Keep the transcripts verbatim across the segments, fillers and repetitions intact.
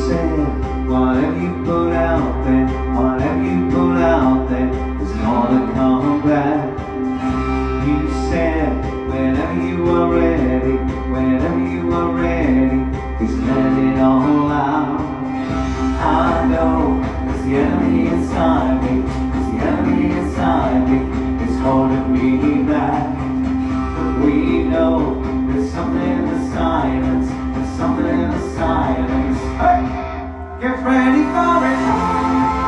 said, whatever you put out there, whatever you put out there, is gonna come back. You said, whenever you are ready, whenever you are ready, just let it all out. I know, it's the enemy inside me, it's the enemy inside me, it's holding me back. But we know, there's something in the silence, there's something in the silence. Hey! Get ready for it!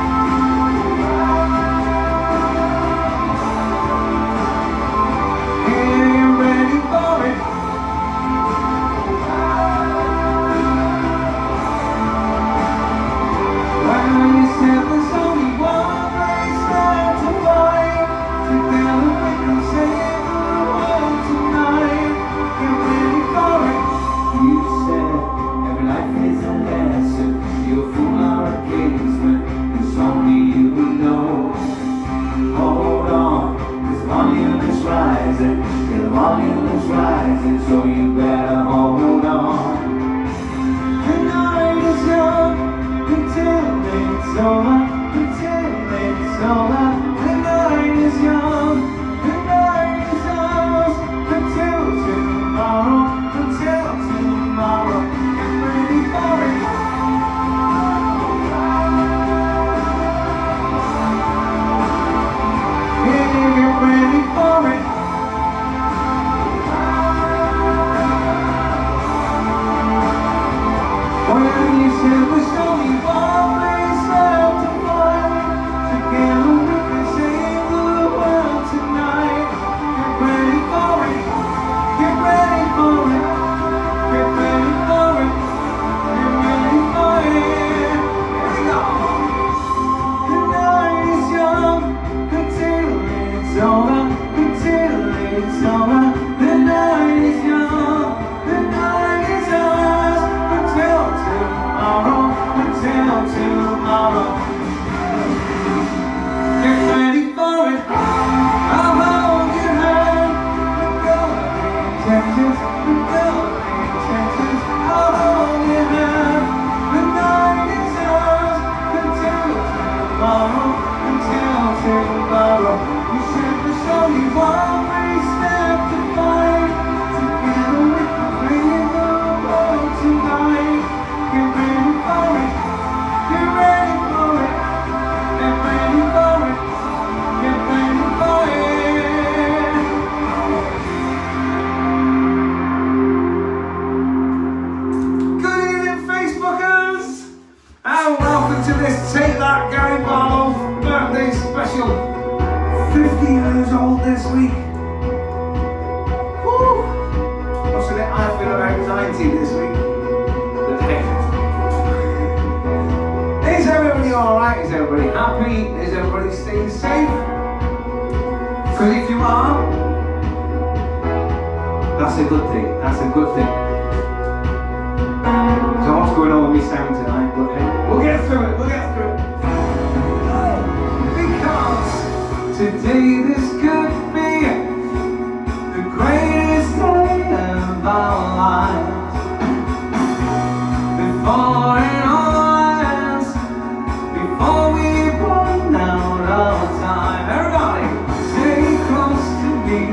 The volume is rising, so you better hold on. The night is young until it's over, until it's over. The night is young, the night is ours, until tomorrow, until tomorrow. Get ready for it. Yeah, get ready for it. When you said there's only one place left to fight, together we can save the world tonight. Get ready for it, get ready for it, get ready for it, get ready for it. Here we go. The night is young until it's over, until it's over. The night is young, the night is ours, until tomorrow, until tomorrow. Get ready for it. I'll hold your hand. We're going Texas, we're going Texas. I'll hold your hand. The night is ours until tomorrow, until tomorrow. You said there's only one race left to fight. Together we can bring the world tonight. Get ready for it, get ready for it, get ready for it, get ready for it. Good evening, Facebookers, and welcome to this Take That Gary Barlow birthday special. fifty years old this week. Woo! What's it? I feel about ninety this week. Is everybody alright? Is everybody happy? Is everybody staying safe? Because if you are, that's a good thing. That's a good thing. So what's going on with me sound tonight? But hey, we'll get through it. We'll get through it. Because today this could be the greatest day of our lives. Before it all ends, before we run out of time. Everybody, stay close to me.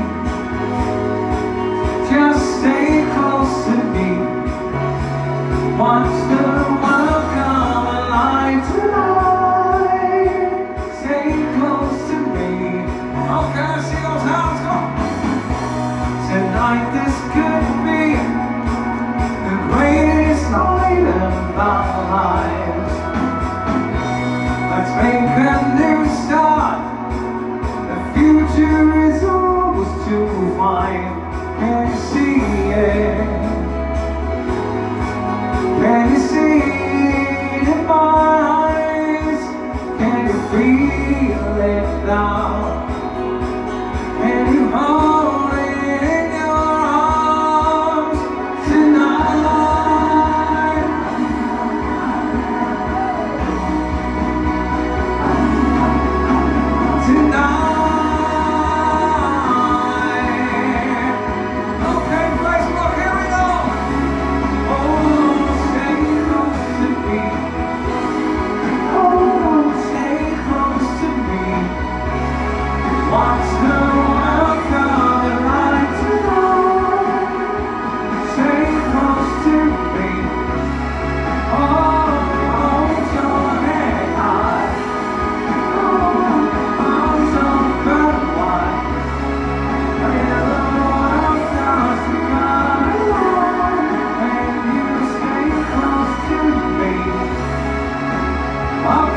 Just stay close to me. Watch the world come alive tonight. Stay close to me. Okay.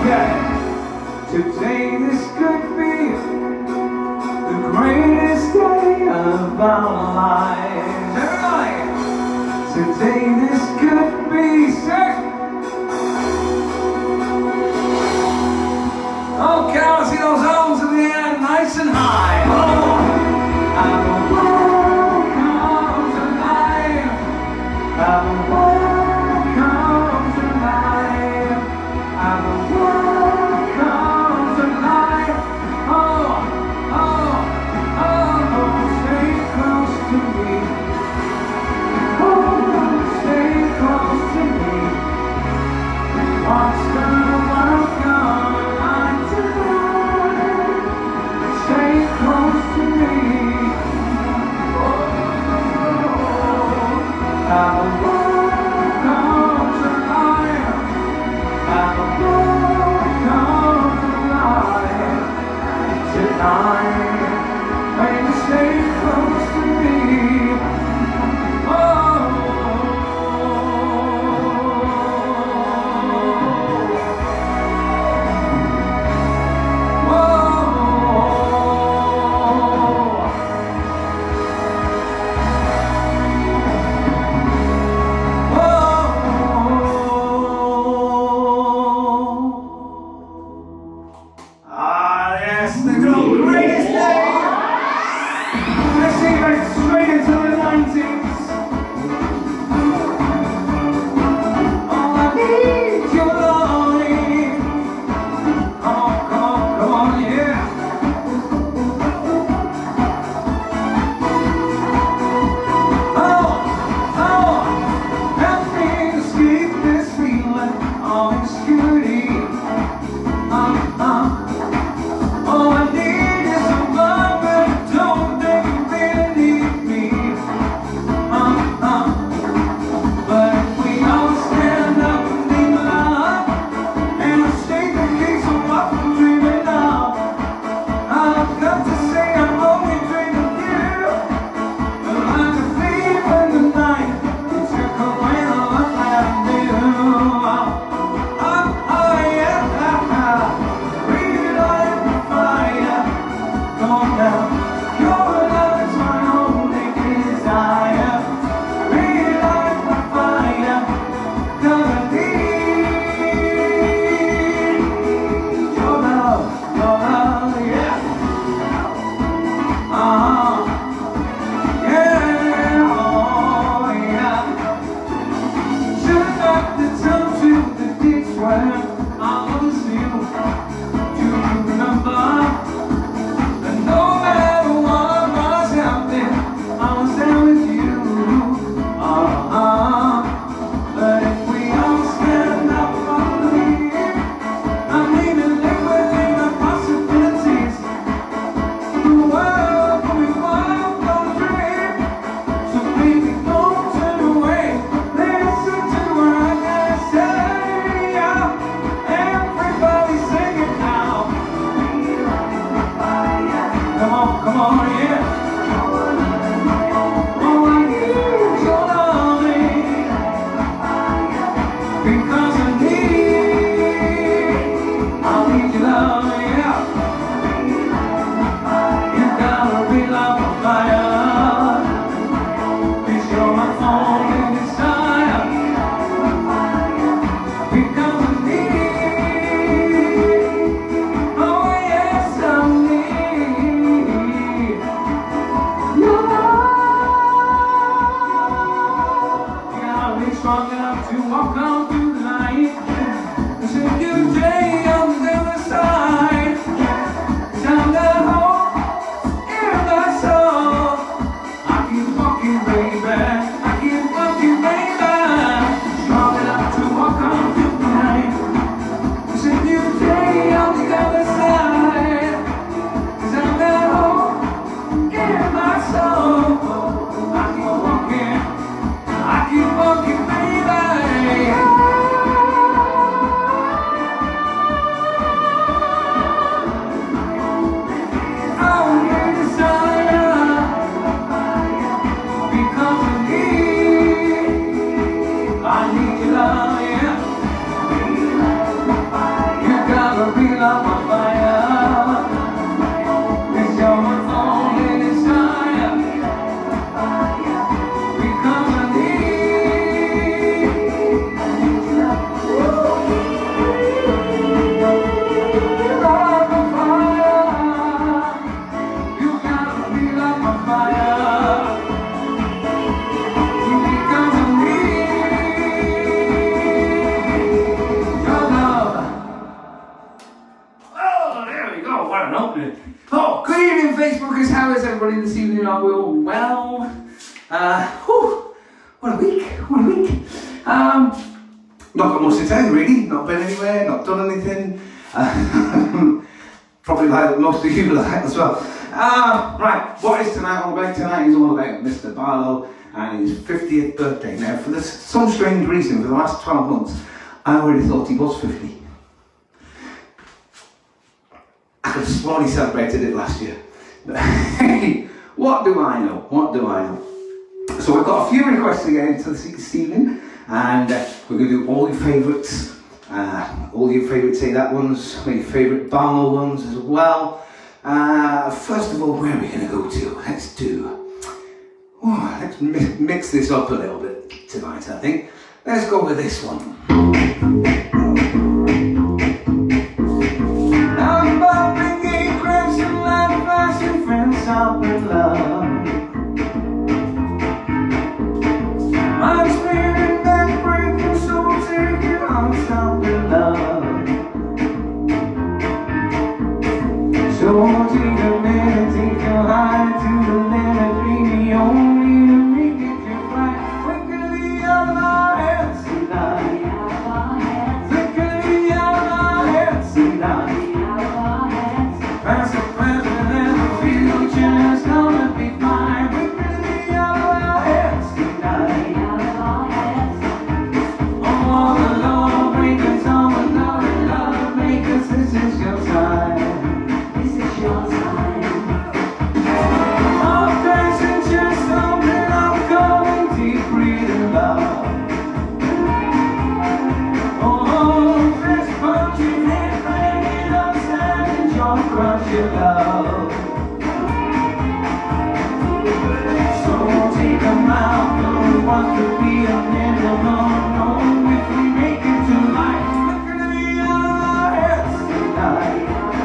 Today this could be the greatest day of our lives. Everybody! Today this could be sick. Okay, I want to see those arms in the air nice and high. Oh! I'm a world comes alive. I'm a world comes alive. I'm a world. Stay light my fire. 'Cause you're my only desire. Because I need you. Light my fire. You gotta be like my fire. Because I need your love. Oh, there we go. What an opening. Oh, good evening, Facebookers. How is everybody this evening? Are we all well? Uh, whew, what a week. What a week. Um, not got much to tell you, really. Not been anywhere. Not done anything. Uh, probably like most of you like as well. Uh, right, what is tonight all about? Tonight is all about Mister Barlow and his fiftieth birthday. Now, for this, some strange reason, for the last twelve months, I already thought he was fifty. I could have sworn he celebrated it last year. But hey, what do I know? What do I know? So we've got a few requests to get into this evening, and uh, we're going to do all your favourites, uh, all your favourite Say That ones, all your favourite Barlow ones as well. Uh, first of all, where are we going to go to? Let's do, oh, let's mi mix this up a little bit tonight, I think. Let's go with this one. I'm bumping gay crabs and light flashing friends out in love. I'm spirit back breaking, so take it on, stop in love. So take a minute, take your high to the limit, baby, only to make it just right. Quickly out of our heads tonight. Quickly out of our heads tonight. Past the present and the future's gonna be fine. Quickly out of our heads tonight. All the lawbreakers, all the love and love makers, this is your time. Your time. Our passengers something I'm going deep breathing love. Oh, fresh punching head banging upside and jaw crushing love. So take a mile, don't want to be a minimum. No, if we make it to life, look at me out of our heads tonight.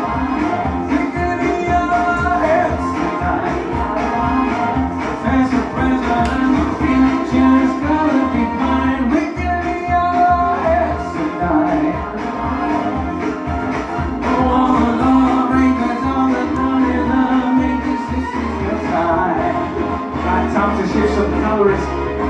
Time to shift some calories.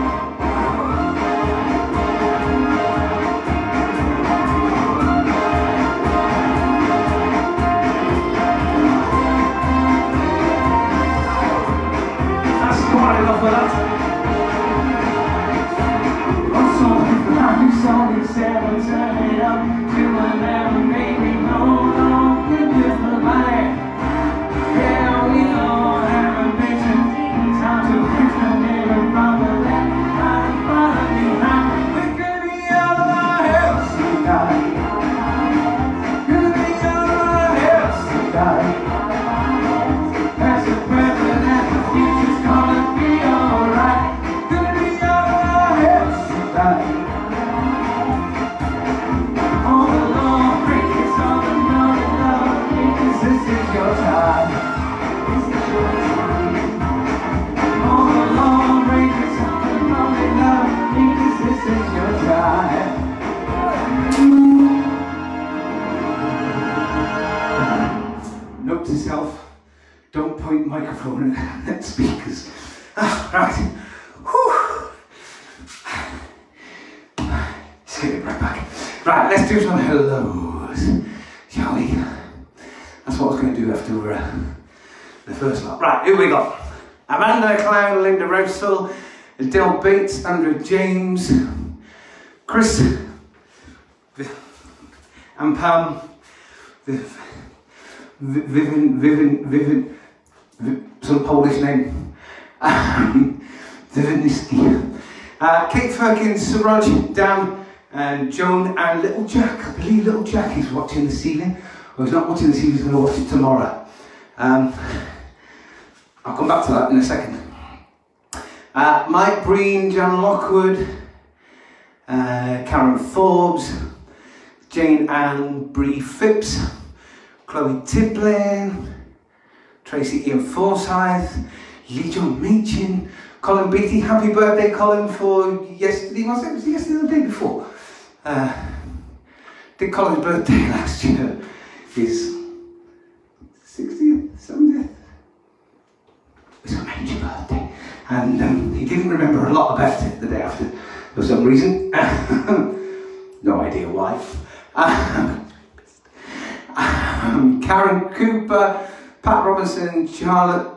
That's quite enough of that. I'm sorry for that new song in seven, turn it up to eleven, maybe no longer different life. Yeah, we all have ambition. Time to fix the neighbor from the left, right in front of me now. We're gonna be out of our heads tonight. Gonna be out of our heads tonight. That's the present and the future's gonna be alright. Gonna be out of our heads tonight. All the lawbreakers, all the naughty love makers, this is your time. This is your time. All the lawbreakers, all the naughty love makers, this is your time. Note to self, don't point microphone at speakers. Ah, right. Whew. Let's get it right back. Right, let's do some hellos, shall we? That's what I was going to do after uh, the first lot. Right, who we got? Amanda Clown, Linda Rousel, Adele Bates, Andrew James, Chris, and Pam, Viv, Vivian, Vivian, Vivian, Viv, some Polish name, um, Vivianiski, uh, Kate Firkins, Suraj, Dan, and Joan, and Little Jack. I believe Little Jack is watching this evening. Well, he's not watching this, he's going to watch it tomorrow. Um, I'll come back to that in a second. Uh, Mike Breen, Jan Lockwood, uh, Karen Forbes, Jane Ann Bree Phipps, Chloe Tiplin, Tracy Ian Forsyth, Lee John Meachin, Colin Beattie. Happy birthday, Colin, for yesterday. Was it? Was it yesterday or the day before? Uh, did Colin's birthday last year. His sixtieth, seventieth. It was a major birthday. And um, he didn't remember a lot about it the day after for some reason. No idea why. Um, Karen Cooper, Pat Robinson, Charlotte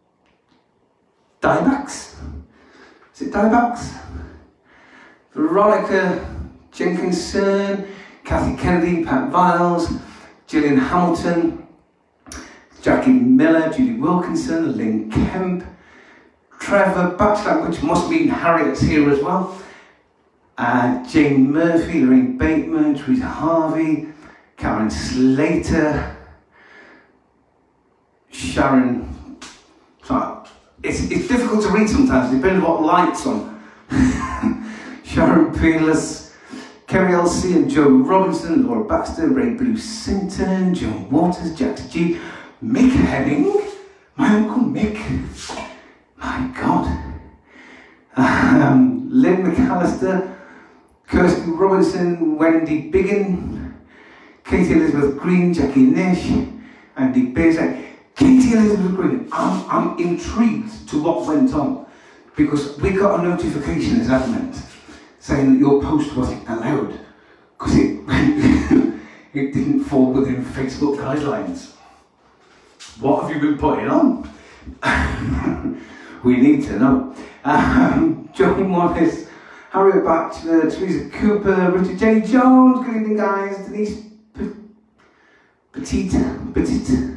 Dybacks? Is it Dybacks? Veronica Jenkinson, Kathy Kennedy, Pat Viles, Gillian Hamilton, Jackie Miller, Judy Wilkinson, Lynn Kemp, Trevor Batchelor, which must mean Harriet's here as well, uh, Jane Murphy, Lorraine Bateman, Teresa Harvey, Karen Slater, Sharon. Sorry, it's, it's difficult to read sometimes, depending on what light's on. Sharon Peerless, Kerry L C and Joe Robinson, Laura Baxter, Ray Blue Sinton, John Waters, Jack G, Mick Henning, my Uncle Mick, my God, um, Lynn McAllister, Kirsty Robinson, Wendy Biggin, Katie Elizabeth Green, Jackie Nish, Andy Beers. Katie Elizabeth Green, I'm, I'm intrigued to what went on, because we got a notification as admins saying that your post wasn't allowed because it, it didn't fall within Facebook guidelines. What have you been putting on? We need to know. Um, John Wallace, Harriet Batchelor, Teresa Cooper, Richard J. Jones, good evening guys, Denise Petite, Petite,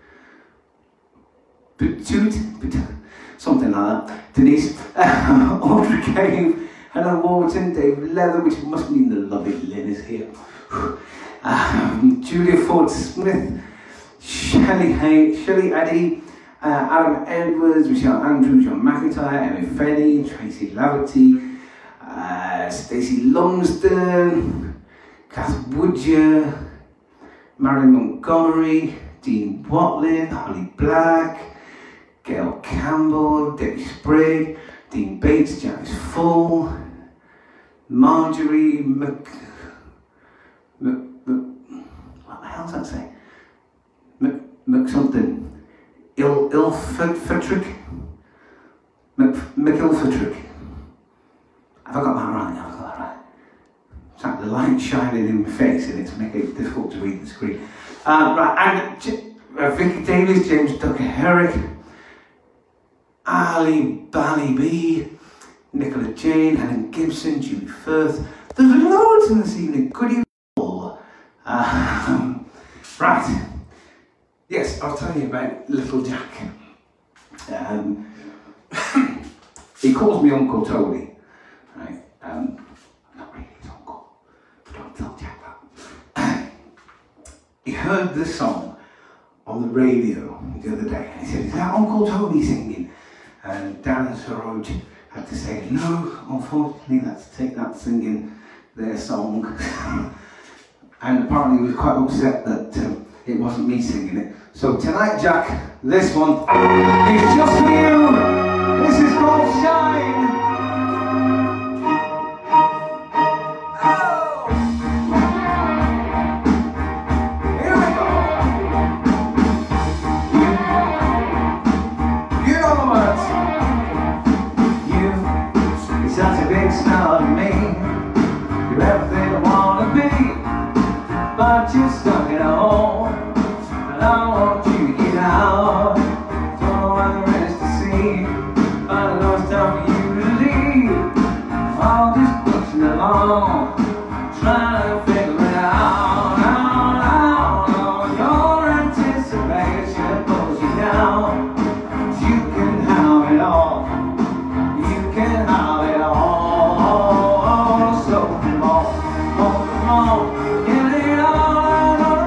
Petite, Petite, something like that, Denise, uh, Audrey Cave, Helen Warburton, Dave Leather, which must mean the lovely Lynn is here, um, Julia Ford Smith, Shelley Hay, Shelley Addy, uh, Adam Edwards, Michelle Andrews, John McIntyre, Emily Fenny, Tracy Laverty, uh, Stacey Lumsden, Kath Woodyer, Marilyn Montgomery, Dean Watlin, Holly Black, Gail Campbell, Debbie Sprague, Dean Bates, Janice Full, Marjorie Mc... Mc... Mc... What the hell does that say? Mc... Mc something. Il... Ilfetrick? Mc... McIlfetrick. Have I got that right? Have I got that right? It's like the light shining in my face and it's making it difficult to read the screen. Uh, right, and J uh, Vicky Davies, James Tucker Herrick, Ali Bally B, Nicola Jane, Helen Gibson, Julie Firth. There's loads in this evening. Good evening all. Um, right. Yes, I'll tell you about little Jack. Um, he calls me Uncle Tony. Right. Um, not really his uncle. But don't tell Jack that. He heard this song on the radio the other day. And he said, "Is that Uncle Tony singing?" And Dan and Saroj had to say, "No, unfortunately, that's take that singing their song." And apparently he was quite upset that um, it wasn't me singing it. So tonight, Jack, this one is just for you. This is called Shine. Oh! Here we go. You know the words. You, you're such a big star to me. You're everything I want to be. But you're stuck at home, and I want you to get out. Don't know what there is to see, but I know it's time for you to leave. I'm just pushing along, trying to figure it out. Out, out, out. Your anticipation pulls you down. You can have it all. You can have it all. So come on, come on, come on. Give it all.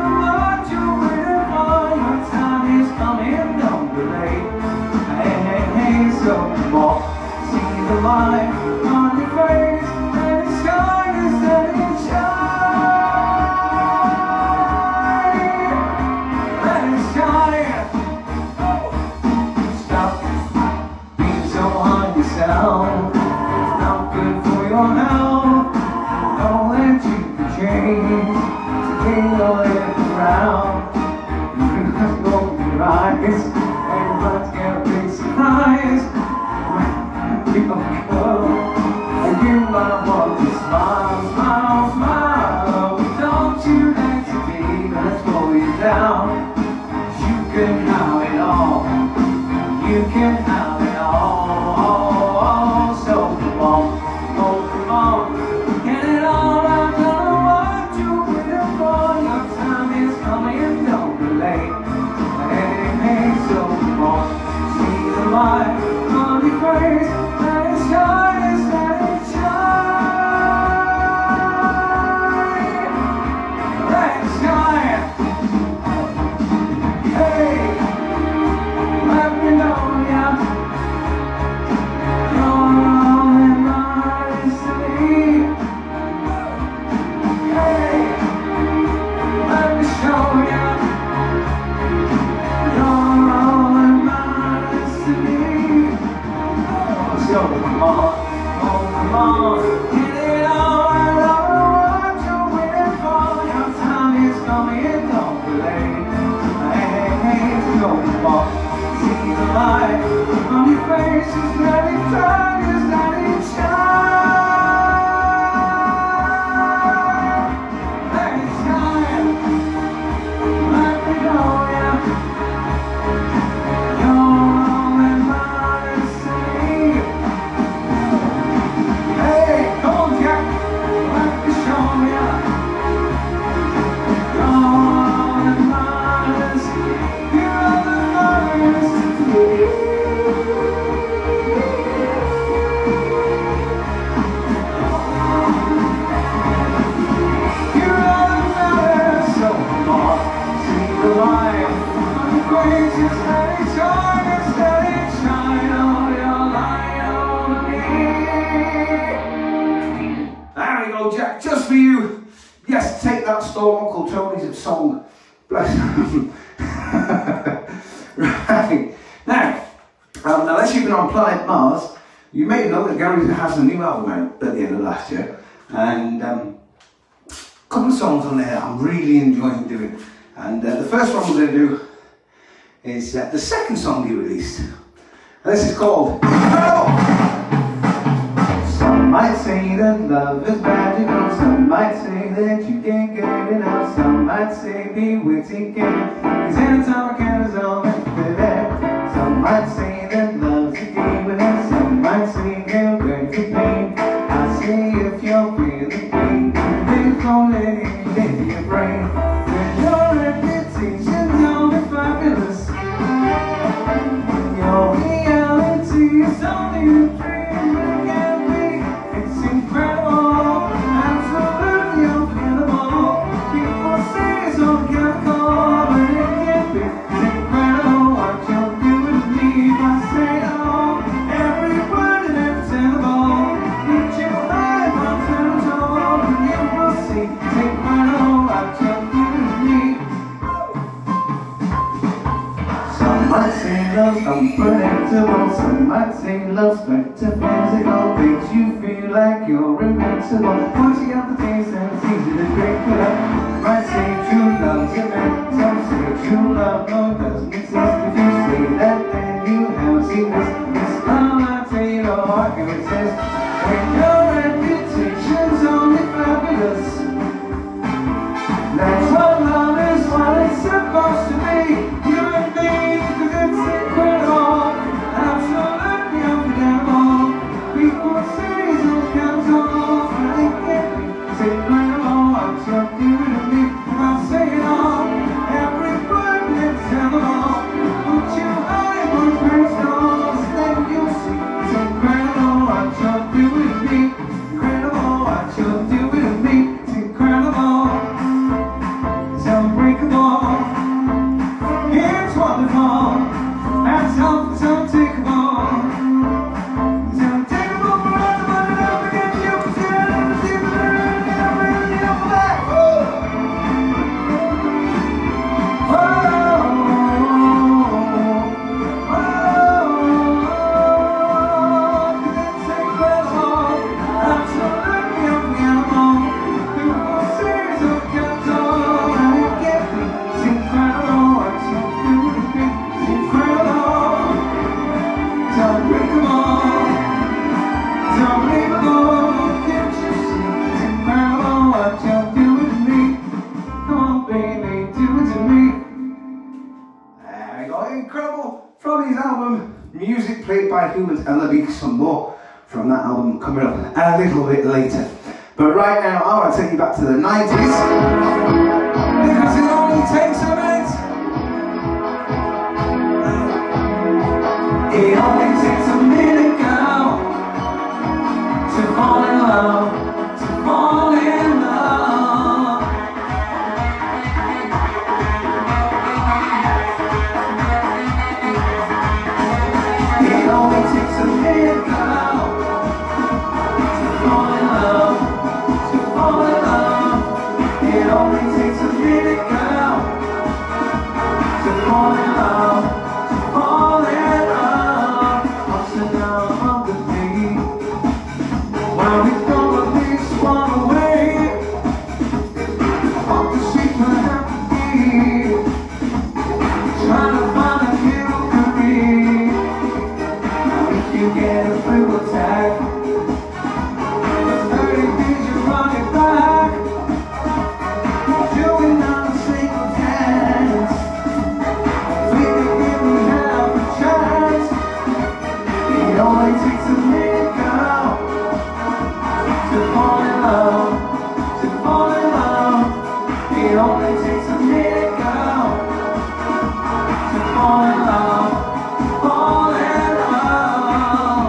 change, today all it around. You can have to open your eyes, everyone's got a big surprise. When you go, and you might want to smile, smile, smile. Don't you like to be, let's slow you down. You can have it all, you can have it all. So come on, oh come on, get it all. I'm gonna want you with a boy. Your time is coming, don't be late. Hey, hey, so come on, see the light on your face. Let it shine, let it shine, let it shine. Hey, let me know, yeah, you're all in my city. Hey, let me show ya, you're all in my city. Oh, so come on, oh come on, get it all. I don't know what you're waiting for. Your time is coming, don't be late. Hey, hey, hey, so come on, see the light on your face. Just let it shine, just let it shine. Let it shine, let me know, yeah, you're all in my city. Hey, come on, Jack, let me show ya, you're all in my city. You're all in my city. You're all in my city. So come on, see the light on your face. Just let it shine, just let it shine. Oh, your light on me. There we go, Jack, just for you. Yes, take that stone, Uncle Tony's song. Bless him. Right. Now, um, unless you've been on Planet Mars, you may know that Gary has a new album out at the end of last year. And um, a couple of songs on there I'm really enjoying doing. And uh, the first one we're going to do is uh, the second song he released. And this is called Hello! Some might say that love is magical, some might say that you can't get enough, some might say be witty can, cause anytime I can is all that fit there. Some might say that love's a game with us, some might say they're ready for pain. I say if you're feeling pain, they don't let it in your brain. When your reputation's only fabulous, your reality is only a dream. It can be, it's incredible, absolutely unforgettable. People say it's all chemical, but it can't be. It's incredible what you're doing to me. If I say oh, every word and every syllable, reach you high, my territory, and you will see. It's incredible what you're doing to me. Some might say love's unpredictable, some might say love's metaphysical, makes you feel like you're invincible. Once you got the taste and it's easy to drink it up. Might say true love's a myth, some say true love no doesn't exist. If you say that then you have seen this. This love I tell you no heart can resist. When your reputation's only fabulous, that's what love is, what it's supposed to be. You and me, cause it's incredible, absolutely unforgettable. People say it's all chemicals, but it can't be. It's incredible what you're doing. Made by Humans, and there'll be some more from that album coming up a little bit later. But right now, I want to take you back to the nineties, because it only takes a minute. It only takes a minute, girl, to fall in love, to fall in love. It only takes a minute, girl, to fall in love, to fall in love. It only takes a minute, girl, to fall in love, to fall in love. What's the name of the day when we throw this one away? Walk the streets where I have to be, trying to find a new career. If you get a free attack, the thirty days you run it back, doing not a single dance. Baby, give me half a chance. It only takes a minute, girl, to fall in love, to fall in love. It only takes a minute, girl, to fall in love, to fall in love.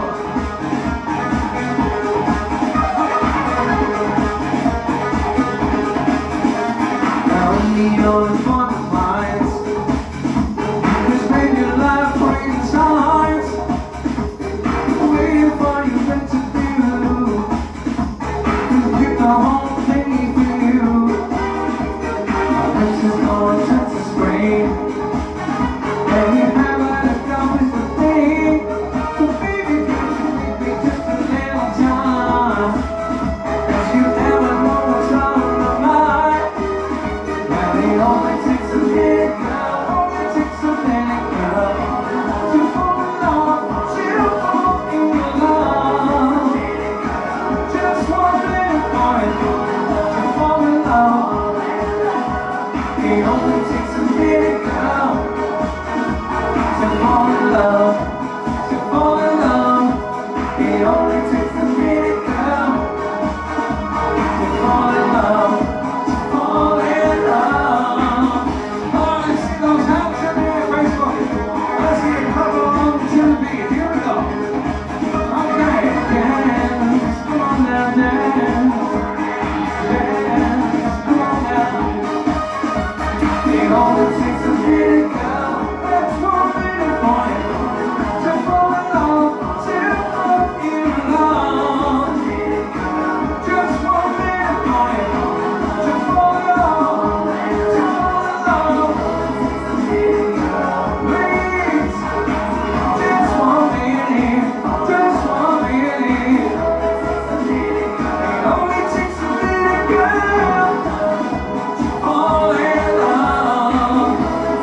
Now we need all the fun lines, you spend your life reading signs, waiting for your interview, you pick the whole thing for you. This is going to scream, and you haven't accomplished a thing. So baby, can you give me just a little time? Cause you never know what's on my mind. Well, it only takes a minute, girl, only takes a minute, girl, to fall in love, to fall in love. Just one minute for it, to fall in love. It only takes a minute, girl, to fall in love, to fall in love. It only takes a minute, girl, to fall in love, to fall in love. Oh, let's see those hands in the air, Facebook. Let's see a couple on to the beat. Here we go. Okay, dance, come on now, dance, dance, come on now. It only takes a minute, girl, that's one minute for you, to fall in love, to fall in love. Just one minute for you, to fall in love, to fall in love. Please, just one minute, just one minute. It only takes a minute, girl, to fall in love.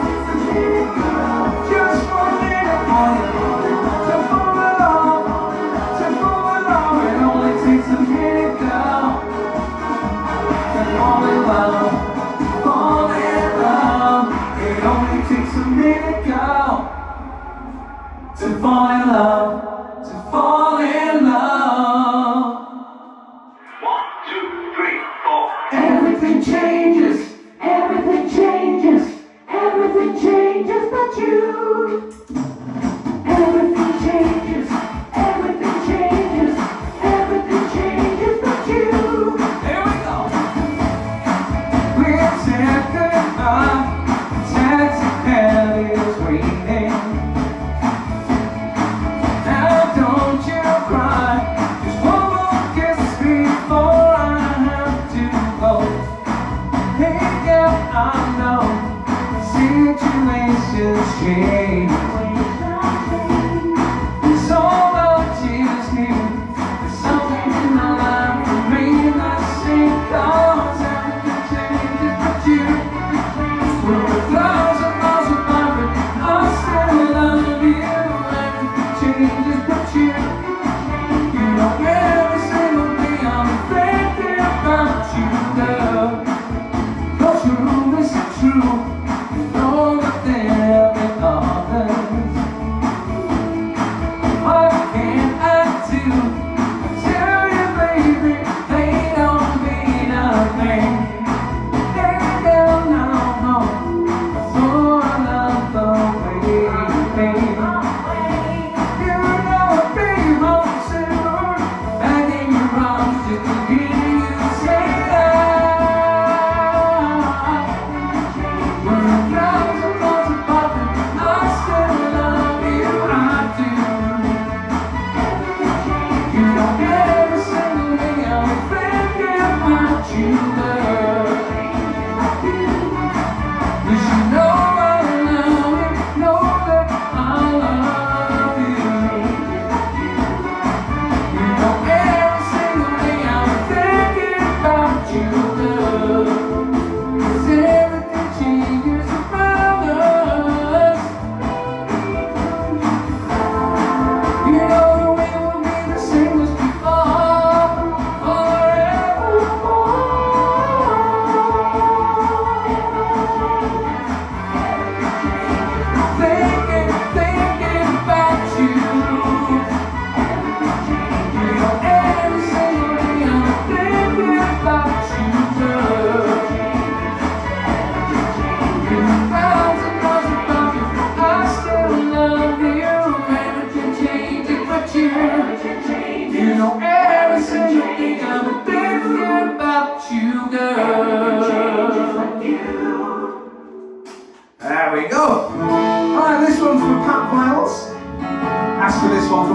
Just one minute for you, to fall in love, to fall in love. It only takes a minute, girl, to fall in love, to fall in love. It only takes a minute, girl, to fall in love, to fall in love. One, two, three, four. Everything changes, everything changes, everything changes but you. Everything changes, everything changes, everything changes but you. Here we go. We said goodbye, taxi cab is waiting. Now don't you cry, just one more kiss before I have to go. Hey girl, I know situations change. So much is new, there's something in my life that made that same. Cause everything changes but you. We're a thousand miles apart, but I still love you. Everything changes but you. You know every single day I'm thinking about you, girl. Don't you, is it true? You know that there have been others.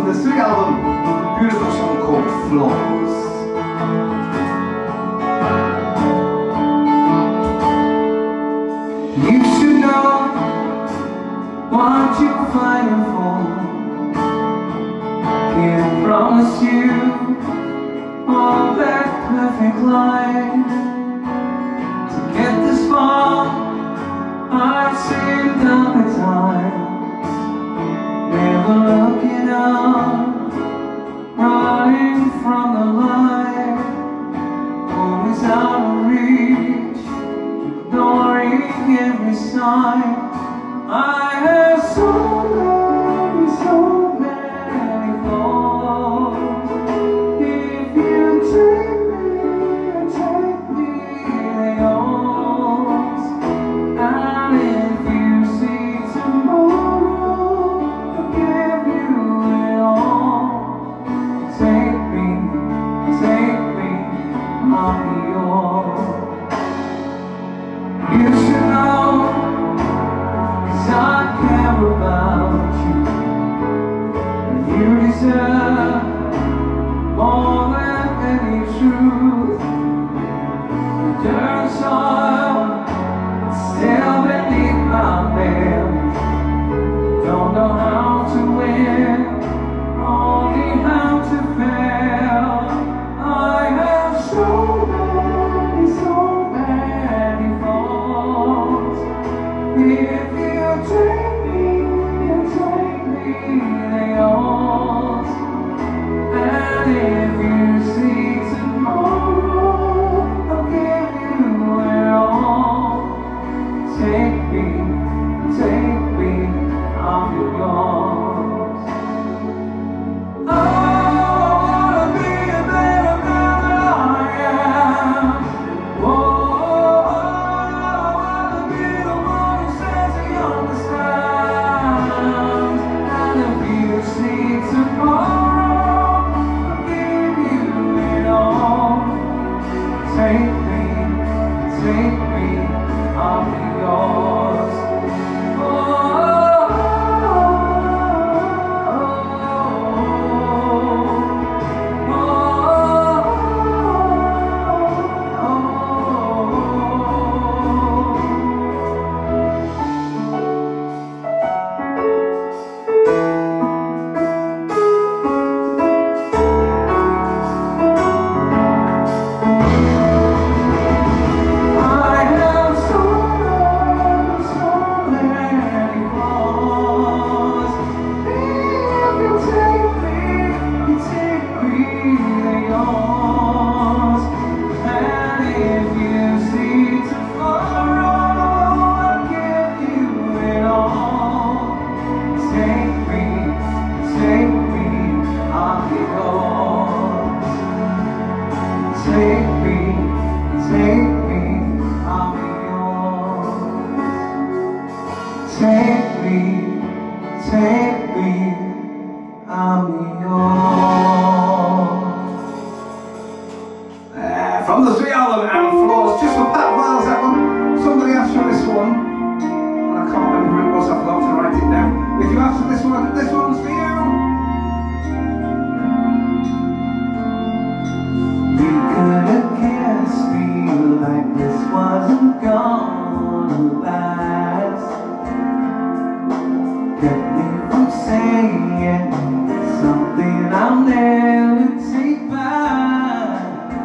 the Sweet album, a beautiful song called Flaws. You should know what you're fighting for. Can't promise you all that perfect life. To get this far, I've seen darker times. Never looking up, running from the light. Always out of reach, ignoring every sign. I have so many, so many flaws. If you take me, take me, they yours. And if you see tomorrow, I'll give you it all. Take me, take me, I'll be yours. You should know, I care about you, and you deserve more than any truth. Dirt soil, still beneath my veil. Don't know how to win, only how to fail. I have so many, so many faults. If you take me, you take me, they yours. And if you see tomorrow, I'll give you it all. Take me, take me, I'll be yours. Oh, I wanna be a better man than I am. Oh, I wanna be the one who says he understands. And if you see tomorrow, I'll give you it all. Take me, take me, I'll be yours. Oh, oh, oh, oh, I have so many, so many flaws. If you take me, you take me, they're yours. And if you see tomorrow, I'll give you it all. Take me, take me, I'll be yours. Take me, take me, I'll be yours. Take me, take me, I'll be yours. Uh, from the Sweet album and Flaws, just for Pat Miles that one. Somebody asked for this one, and I can't remember who it was, I forgot to write it down. If you asked for this one, this one's for you. You could have kissed me like this wasn't gonna last. Kept me from saying something I'll never take back.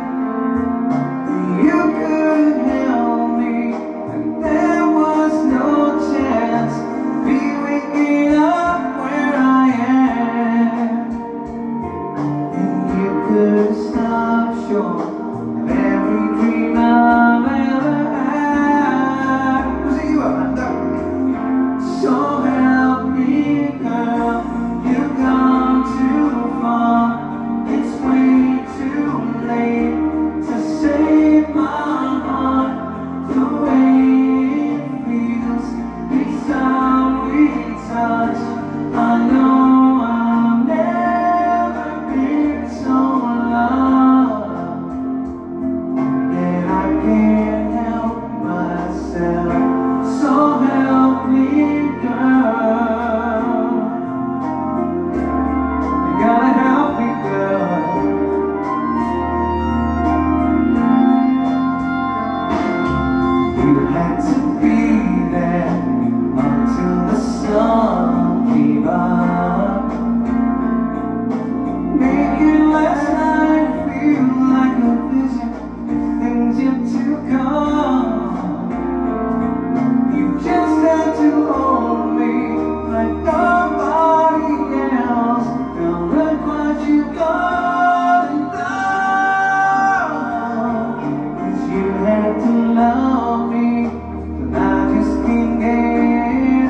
You could help me, and there was no chance of me waking up where I am. And you could stop short of every dream I've ever had. had to be there until the sun came up, making last night feel like a vision of things yet to come. You just had to hold me like nobody else. Now look what you've got and done. 'Cause you had to love me, but I just can't get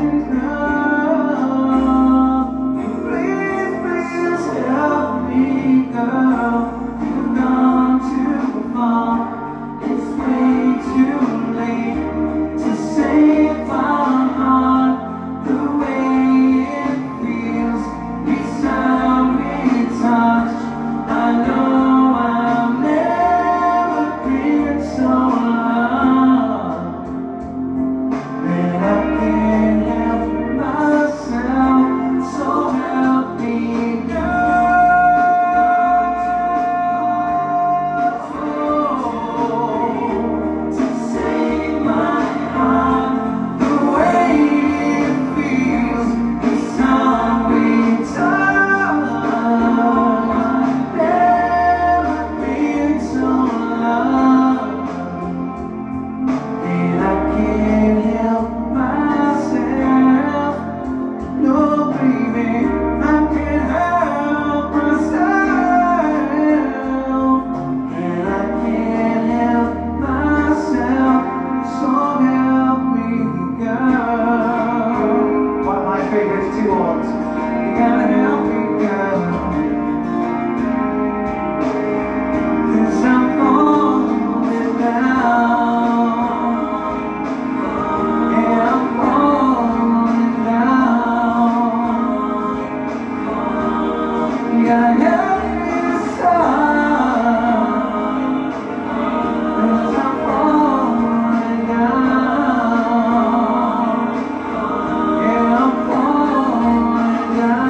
enough. Please, please help me, girl. You've gone too far. It's way too late to save my heart. The way it feels each time we touch, I know I've never been so loved. And I can't help myself, so help me, girl. To save my heart, the way it feels each time we touch. I've never been so loved. And I can't help myself. No, baby, I can't help myself. And I can't help myself, so help me, girl. One of my favorite two ones. You gotta help me, girl. 'Cause I'm falling down. Yeah, I'm falling down. You gotta help me this time. 'Cause I'm falling down. Yeah, I'm falling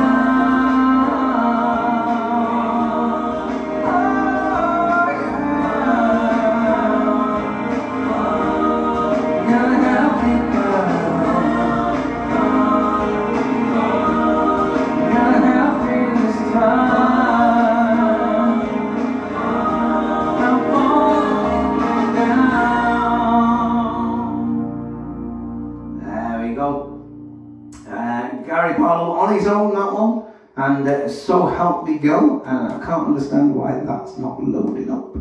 down. Oh, yeah. You gotta help me, girl. You gotta help me this time. I'm falling down. There we go. Uh, Gary Barlow on his own, that one. And uh, So Help Me Go. And I can't understand why that's not loaded up.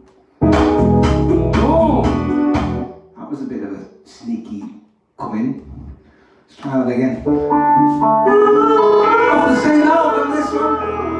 Oh! That was a bit of a sneaky come in. Let's try that again. Off the same album, this one.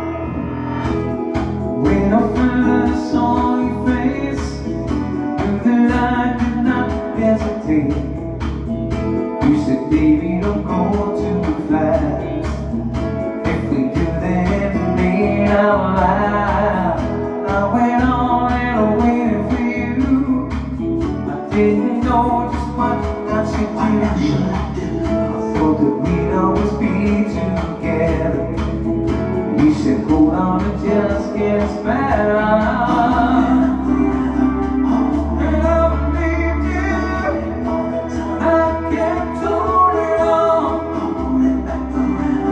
When I first saw your face, knew that I could not hesitate. You said, baby, don't go too fast. If we do, then we made our life. I went on and I waited for you. I didn't know just what I should do. I thought that we'd always be together. You said, hold on, it just gets better. And I believed you. I kept holding on.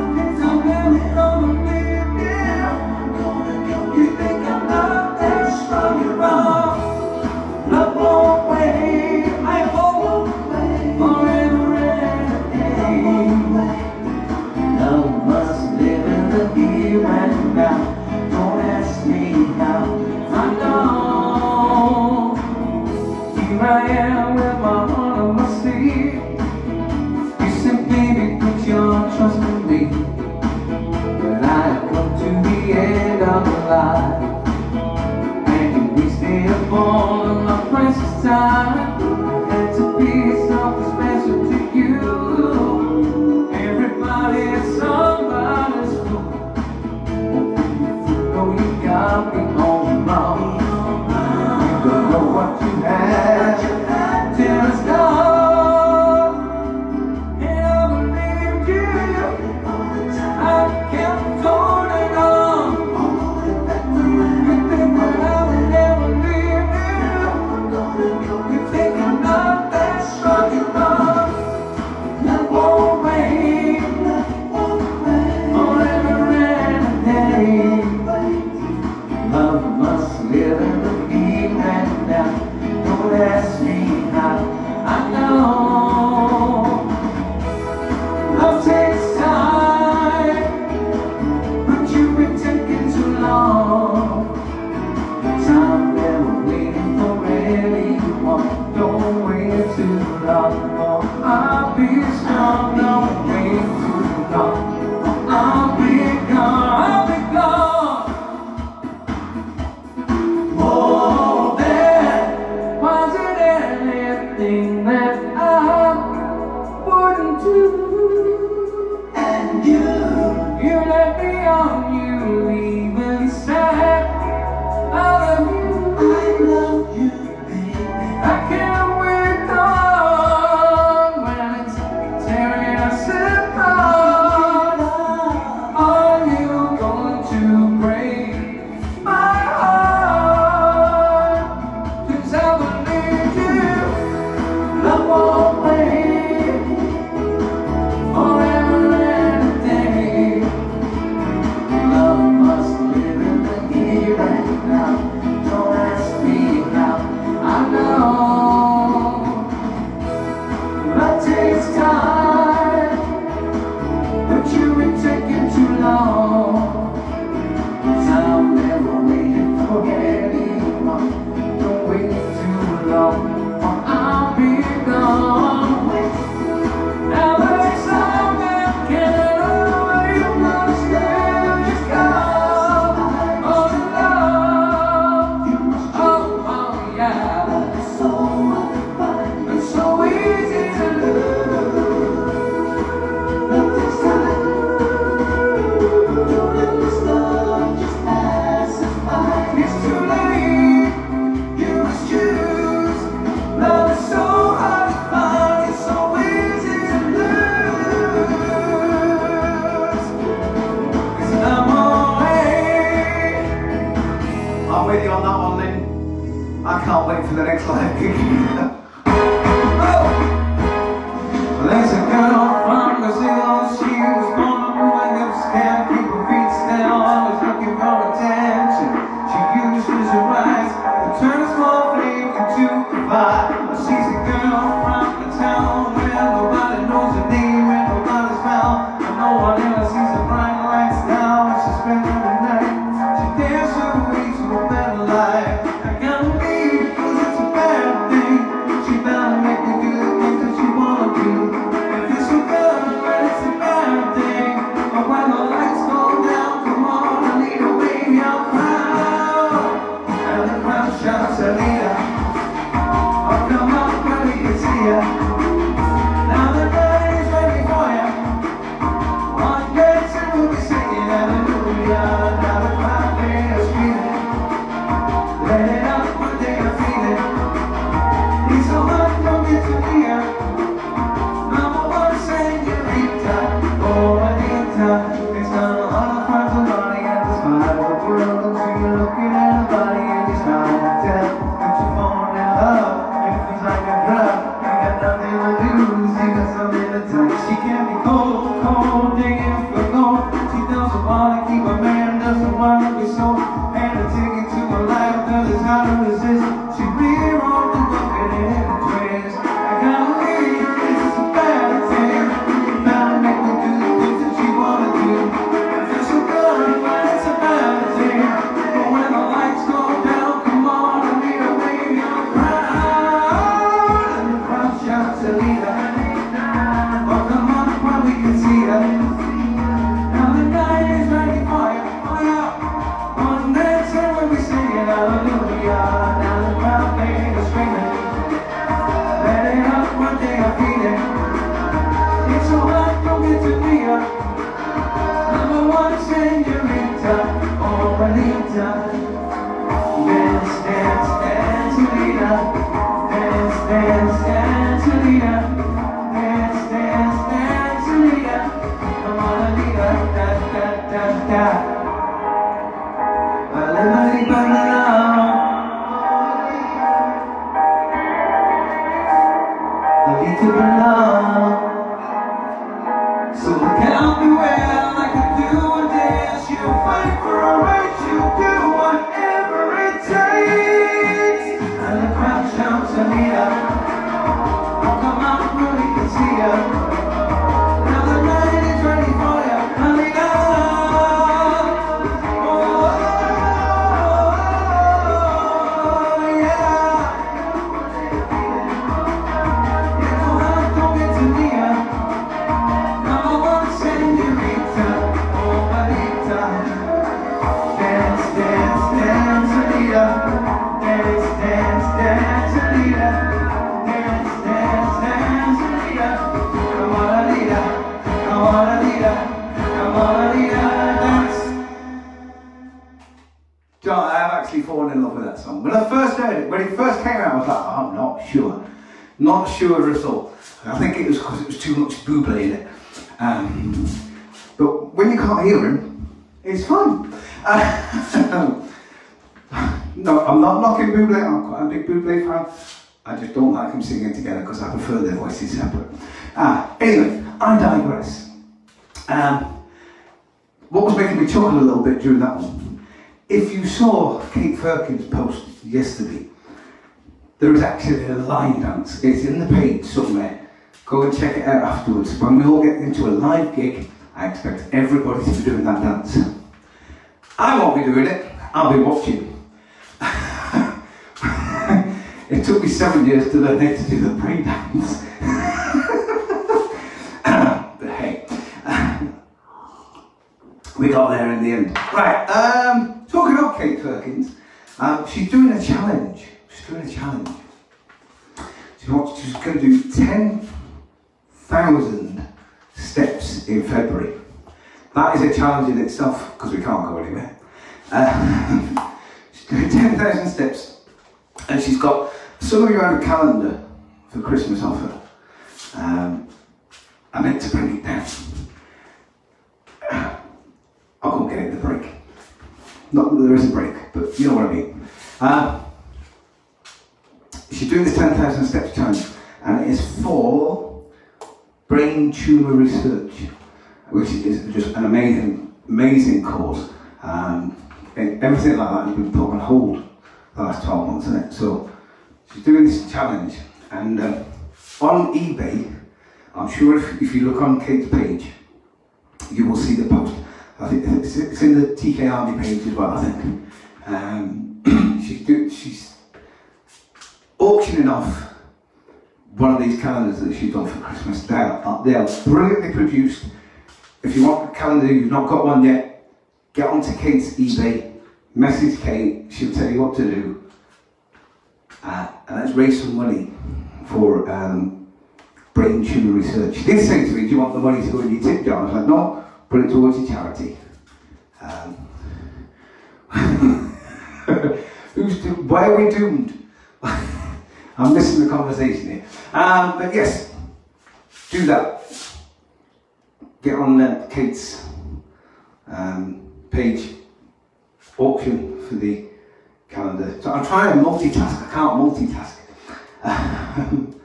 long. Oh, I'll be strong. No, way too long. Oh, I'll be gone. I'll be gone. Oh, there wasn't anything that I wouldn't do. And you, you let me on. You even said I love you. I love you, baby. I can't wait on when it's tearing us apart. Are you going to break my heart? 'Cause I believe you. Love won't wait forever and a day. Love must live in the here and now. Don't ask me how. I know that takes time, but you've been taking too long. 'Cause I'm never waiting for anyone. Don't wait too long, or I'll be gone. Now there's something getting away. You must still just come. Oh, love. Oh, oh, yeah. It's so easy to lose. Love takes time. Don't let this love just pass us by. It's too late. You must choose. Love is so hard to find. It's so easy to lose. 'Cause I'm away. I'm with you on that one, Lynn. I can't wait for the next live gig. Oh! Well, there's a girl from Brazil. She was born to move up, scared, keep her feet still. Always looking for attention. She uses her eyes to turn a small flame into a fire. Well, she's a girl from the town where nobody knows her name and nobody's found. And no one ever sees her bright lights now. And she spends every night. She dares her way to a better life. I gotta leave 'cause it's a bad thing. She better make me do the things that she wanna do. If it's so good, then it's a bad thing. But when the lights go down, come on, I need a baby, I'll cry. And the crowd shouts, Anita, oh, come on, where we can see ya. Now the day's ready for ya. One day, soon we'll be singing hallelujah. Now the crowd, they are screaming. Let it out, one day I feel it. It's so hard, don't get to me. Number one, señorita, oh Anita. It's not a lot of friends of money at the smile of the world until you're looking at a body and you're trying to tell that you're falling in love. It feels like a drug. You got nothing to lose, you got something to tell. She can be cold, cold, digging for gold. She doesn't wanna keep a man, doesn't wanna be sold. And a ticket to a life that is hard to resist. She rewrote the book and it had a twist. I gotta leave, this is a bad thing. Now make me do the things that she wanna do. I feel so good when it's a bad thing. But when the lights go down, come on, I need a baby, I'll cry. And the crowd shouts, Anita, oh, come on, where we can see her. Now the night is ready for you, oh yeah. One dance and we'll be singing hallelujah. Now the crowd, they are screaming. Let it up, one day I feel it. It's so hard, don't get to me. Number one, señorita, oh Anita. Dance, dance, dance, Anita. Dance, dance, dance, Anita. Dance, dance, dance, Anita. Come on, Anita, da, da, da, da. To belong. So look out me well, I can do a dance. You fight for a right, you do whatever it takes. And the crowd shouts, Anita, oh, come out where we can see ya. Now the night is ready for ya, Anita. Oh, yeah. actually fallen in love with that song. When I first heard it, when it first came out, I was like, oh, I'm not sure. Not sure at all. I think it was because it was too much Bublé in it. Um, but when you can't hear him, it's fun. Uh, no, I'm not knocking Bublé. I'm quite a big Bublé fan. I just don't like them singing together because I prefer their voices separate. Uh, anyway, I digress. Um, what was making me chuckle a little bit during that one, if you saw Kate Firkin's post yesterday, there is actually a line dance. It's in the page somewhere. Go and check it out afterwards. When we all get into a live gig, I expect everybody to be doing that dance. I won't be doing it, I'll be watching. It took me seven years to learn how to do the break dance. But hey, we got there in the end. Right, um, talking of Kate Firkins, um, she's doing a challenge. She's doing a challenge. She wants, she's going to do ten thousand steps in February. That is a challenge in itself, because we can't go anywhere. Uh, she's doing ten thousand steps, and she's got, some of you have a calendar for Christmas offer. Um, I meant to bring it down. I'll go get it in the break. Not that there is a break, but you know what I mean. Uh, she's doing this ten thousand steps challenge, and it is for brain tumour research, which is just an amazing, amazing cause. Um, and everything like that has been put on hold the last twelve months, isn't it? So she's doing this challenge, and uh, on eBay, I'm sure if, if you look on Kate's page, you will see the post. I think it's, it's in the T K Army page as well, I think. Um, she's, do, she's auctioning off one of these calendars that she's done for Christmas. They are, they are brilliantly produced. If you want a calendar, you've not got one yet, get onto Kate's eBay, message Kate, she'll tell you what to do. Uh, and let's raise some money for um, brain tumour research. She did say to me, do you want the money to go in your tip jar? I was like, no, put it towards your charity. Um, who's do- why are we doomed? I'm missing the conversation here. Um, but yes, do that. Get on uh, Kate's um, page, auction for the calendar. So I'm trying to multitask, I can't multitask. Um,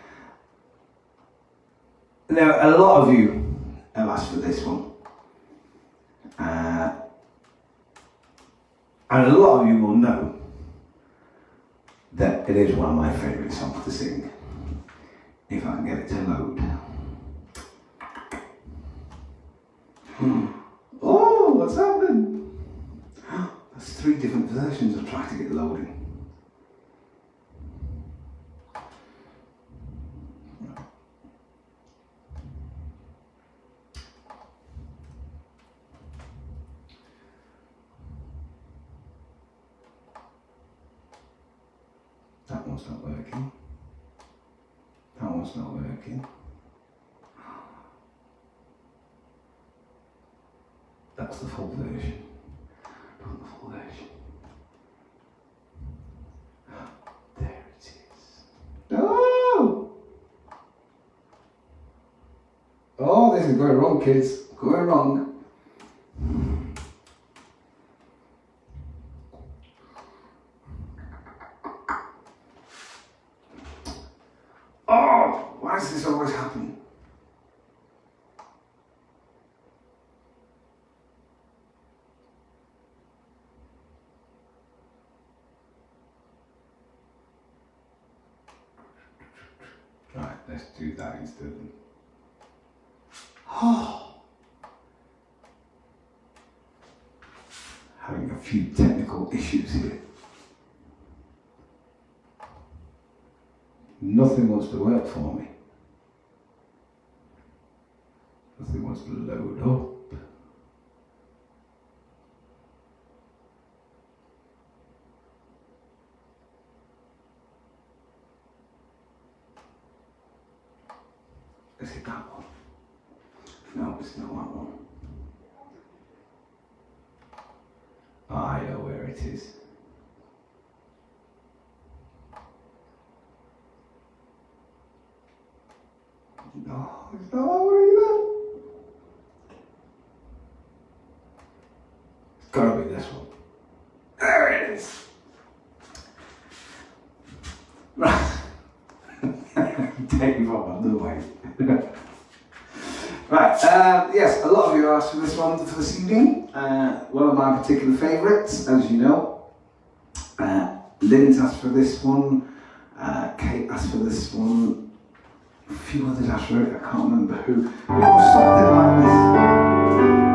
now, a lot of you have asked for this one. Uh, and a lot of you will know that it is one of my favourite songs to sing, if I can get it to load. Hmm. Oh, what's happening? There's three different versions of trying to get loading. That one's not working. That one's not working. That's the full version. Not the full version. There it is. Oh! Oh, this is going wrong, kids. Going wrong. Oh, why does this always happen? Right, let's do that instead. Oh, having a few technical issues here. Nothing wants to work for me. Nothing wants to load up. Is it that one? No, it's not that one. Oh, I know where it is. No, it's not already done. It's gotta be this one. There it is. Right. Take me from out of the way. Right, uh, yes, a lot of you asked for this one for this evening. Uh, one of my particular favourites, as you know. Uh, Lynn's asked for this one. Uh, Kate asked for this one. A few others asked for it, I can't remember who. It was something like this.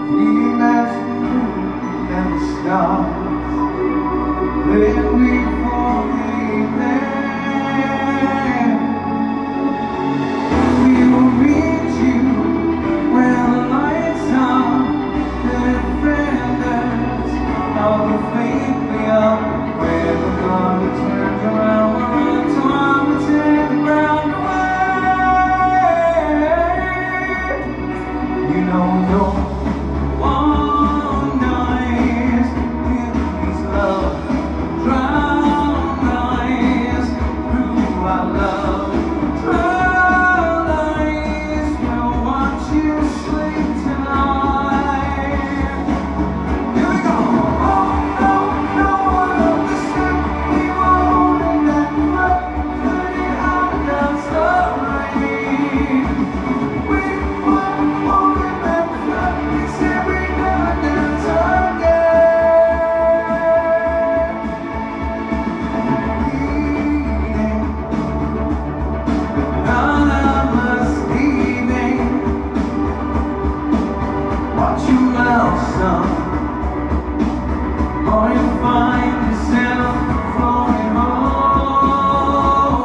reimagine and the stars. Then we forget them. We will meet you when the lights are. Defend us of the faith we are. When the God turns around, we'll run to our take the ground away. You know, no one night in this love. Drown eyes through our love. Drown eyes will watch you sleep tonight. Here we go. Oh no, no one understood. We were holding that blood, putting out against the rain. We were holding that blood. We said we never dance again. None of us leaving. Watch your mouth, son, or you find yourself floating home.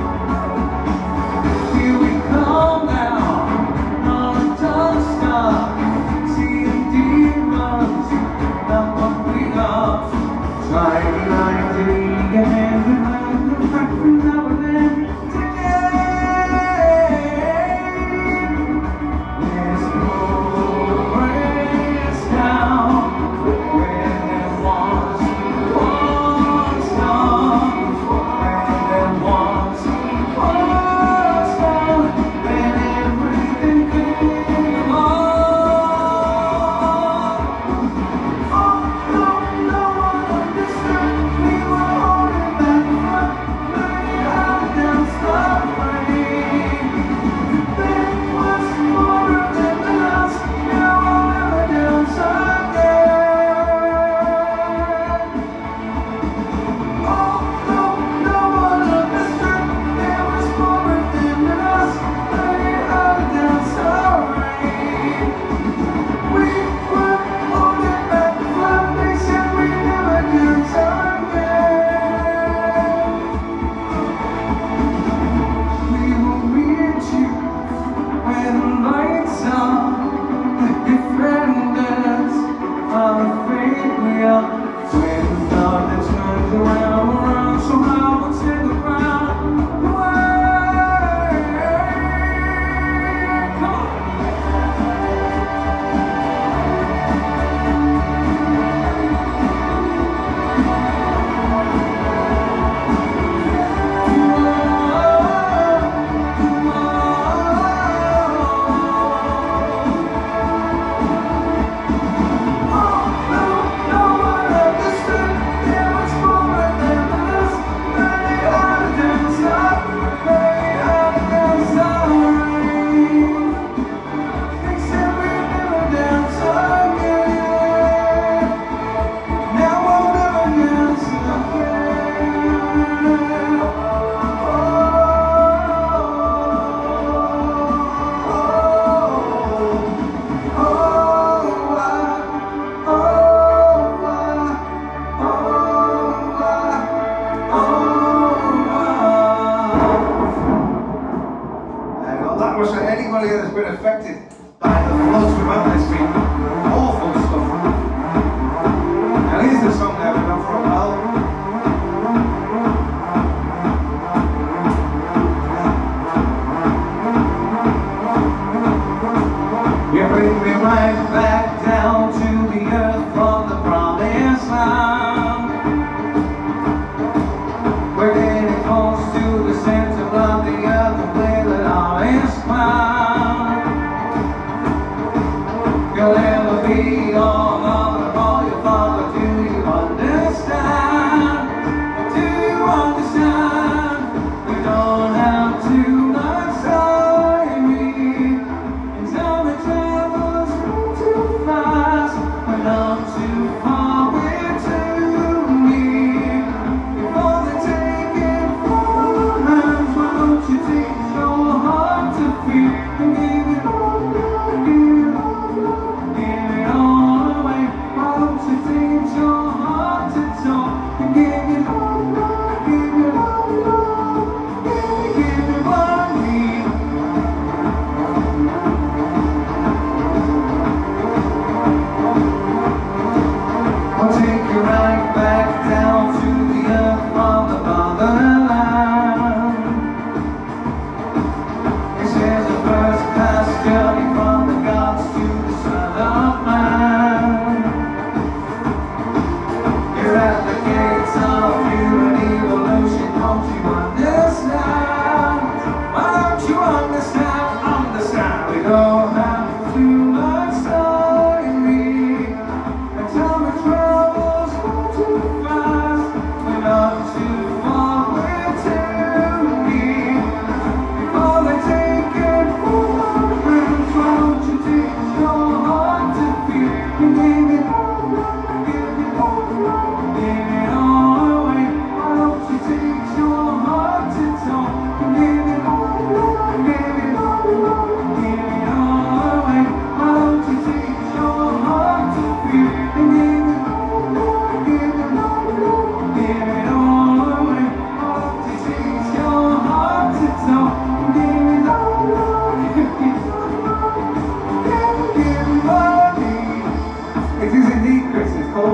Here we come now on a dark star, seeing demons, not what we are. Trying like to get hands behind the back from now and then. Let's go race down where there was one star, where there was one star, when everything came along. Oh no, no one understood. We were holding back blood, learning how to dance the rain. There was more of them than us. Now I'll never dance again. Oh no, no one understood. There was more of them than us, learning how to dance the rain. We were holding back blood. They said we never dance again. We will meet you when the lights are. Defend us of the faith we are. When the thought that turns around, around, somehow we'll take the ground away. Come on. That was for anybody that's been affected by the floods we've had this week. Awful stuff. And here's the song now we've done for a while. You bring me right back down to the earth from the promised land. We're getting close to the center of the earth, the way that all is found. You'll never be all mother or your father. Do you understand? Do you understand? We don't have too much time. And time it travels too fast, but not too far. We're too near. Before they take it from our hands, why don't you take your heart to feel and give it all, give it all, give it all.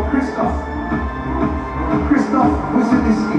Christoph. Christoph Wysocki.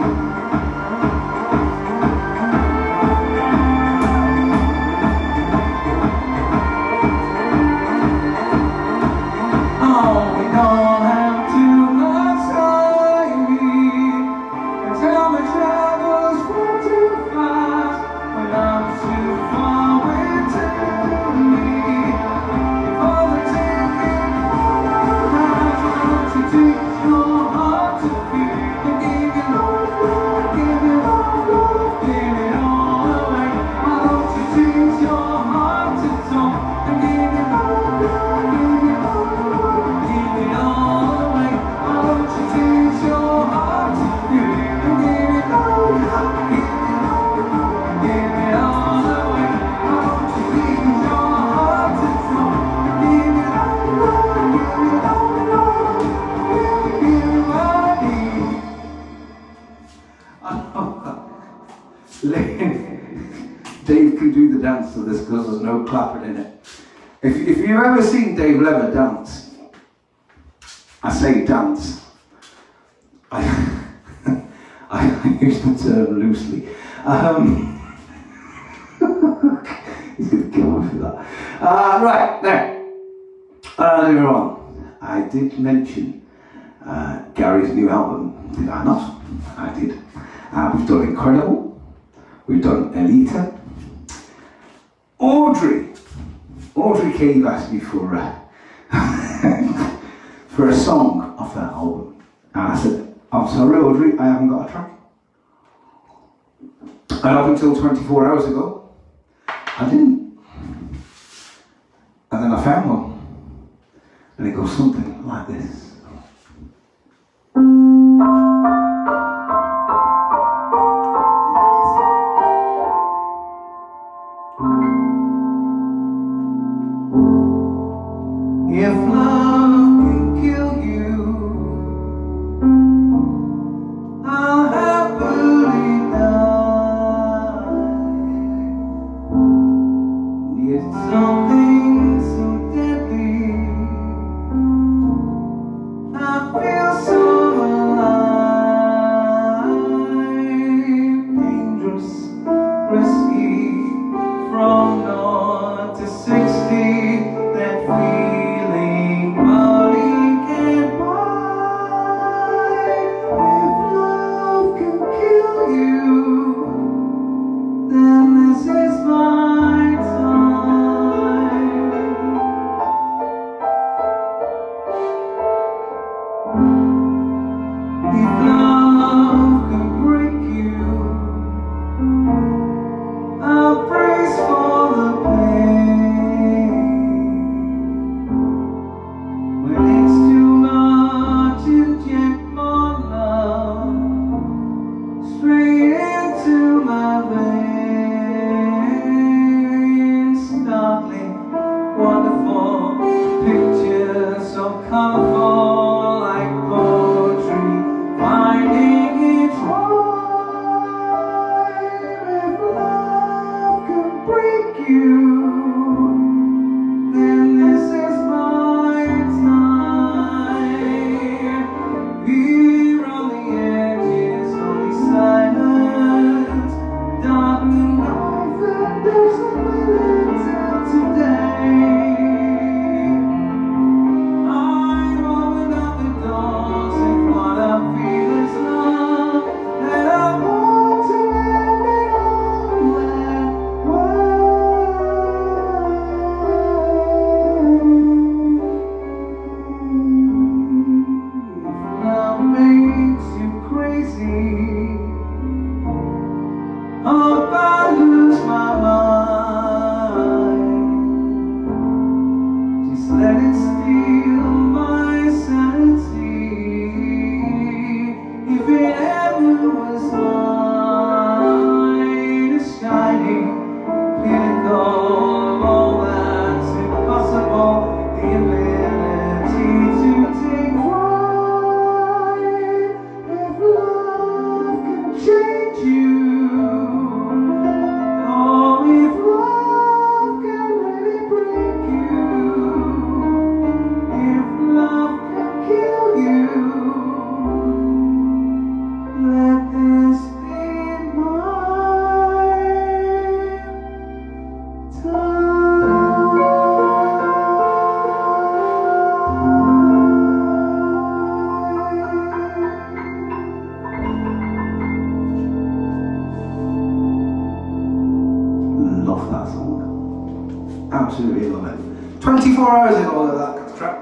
Oh, we don't have too much time. And time travels far too fast. When I'm too far away to me. If all the taking has to teach your heart to feel. And give it all, give it all, give it all away. Why don't you teach your heart to talk? And give it all, give it all. Give it all away. Why don't you teach your heart to feel? And give it all, give it all, give it all away. Why don't you teach your heart to talk? And give it all, give it all, give it what I need. Dave can do the dance to this because there's no clapping in it. If, if you've ever seen Dave Lever dance, I say dance. I, I use the term loosely. Um, he's going to kill me for that. Uh, right, now, earlier on, I did mention uh, Gary's new album, did I not? I did. Uh, we've done Incredible, we've done Elita. Audrey, Audrey Cave asked me for uh, for a song off that album, and I said, I'm sorry Audrey, I haven't got a track. And up until twenty-four hours ago, I didn't. And then I found one, and it goes something like this. If love can kill you, I'll happily die. It's something so deadly, I feel so alive. Dangerous, risky, from naught to sixty, that feeling money can't buy. If love can kill you, then this is my time. If love can break you, I'll brace for the pain. When it's too much, inject more love straight into my veins. Startling, wonderful pictures, so colorful like poetry, finding its rhyme. If love could break you, then this is my time. Here on the edges, only silence, dark enough that there's a minute till today. I'm far as I go, that track,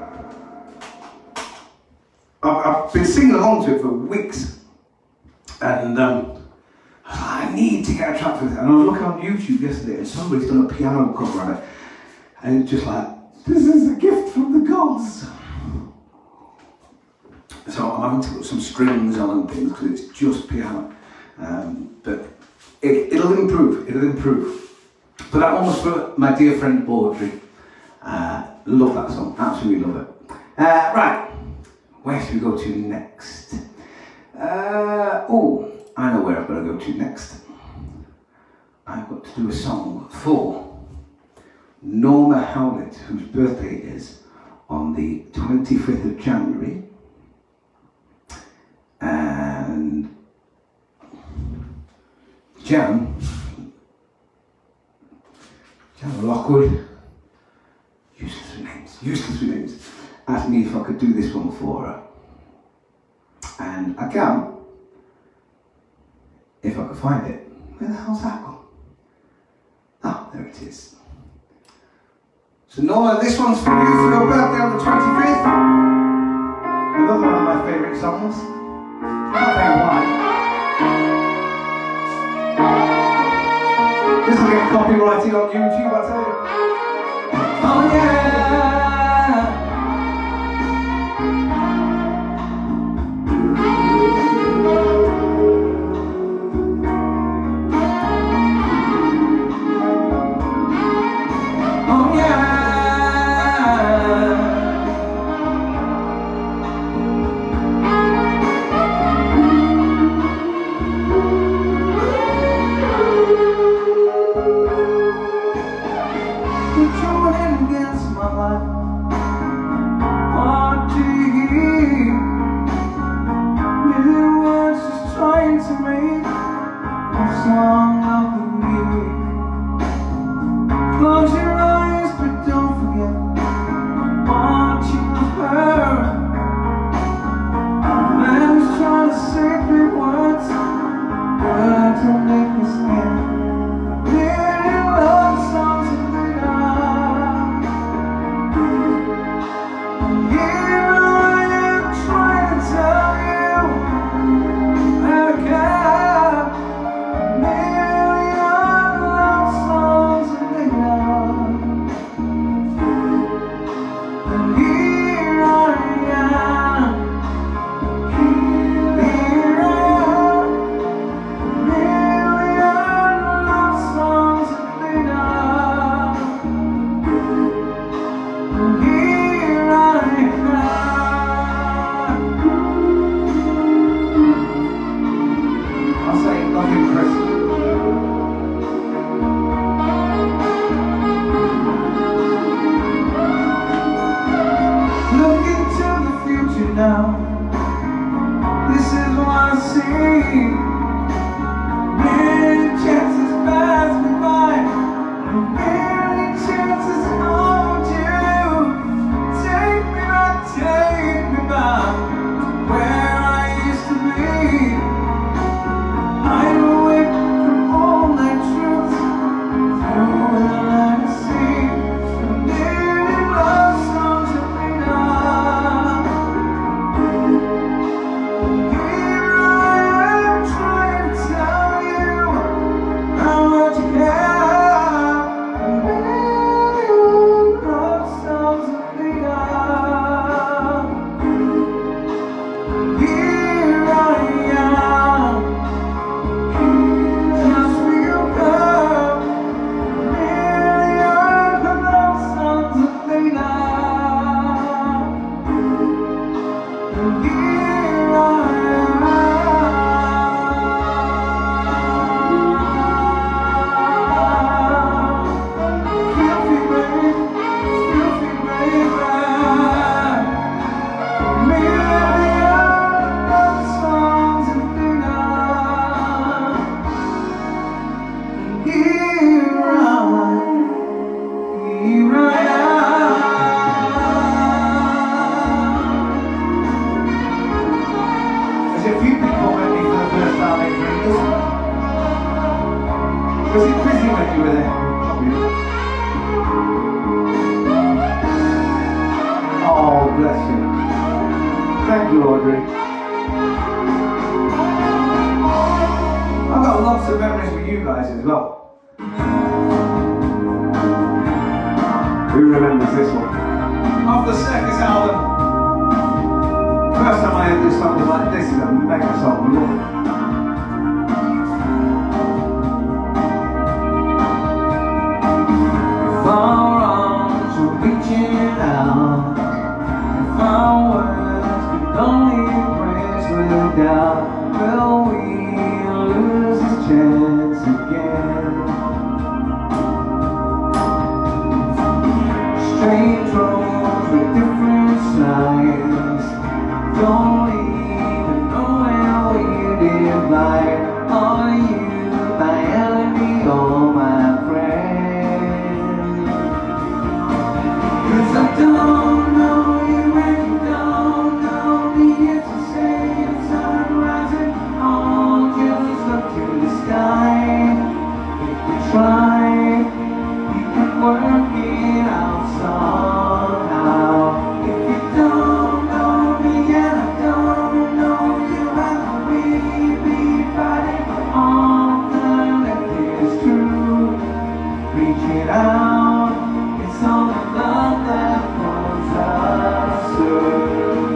I've, I've been singing along to it for weeks, and um, I need to get a track for it. And I was looking on YouTube yesterday, and somebody's done a piano cover on it, and it's just like, this is a gift from the gods. So I'm having to put some strings on and things because it's just piano, um, but it, it'll improve. It'll improve. But that one was for my dear friend Audrey. Uh, love that song, absolutely love it. Uh, right, where should we go to next? Uh, oh, I know where I've got to go to next. I've got to do a song for Norma Howlett, whose birthday is on the twenty-fifth of January. And Jan, Jan Lockwood, useless with names, useless with names, asked me if I could do this one for her. And I can, if I could find it. Where the hell's that one? Ah, there it is. So Norma, this one's for you for your birthday on the twenty-fifth. Another one of my favourite songs. I can't tell you why. This will get copyrighted on YouTube, I tell you. Oh yeah! Oh yeah! Was it busy when you were there? bless you. Thank you, Audrey. I've got lots of memories with you guys as well. Who remembers this one? Off the Circus album. First time I heard this song was like, this is a mega song. If our arms were reaching out, if our words could only embrace without, will we lose this chance again? Strange roads with different signs, don't even know where we divide. Are you my enemy or my friend? 'Cause I don't know you and you don't know me. It's the same sun rising, I'll just look to the sky. If we try, we can work it out somehow. If you don't know me and I don't know you, and we be fighting all the left is true. Reach it out, it's all the love that pulls us through.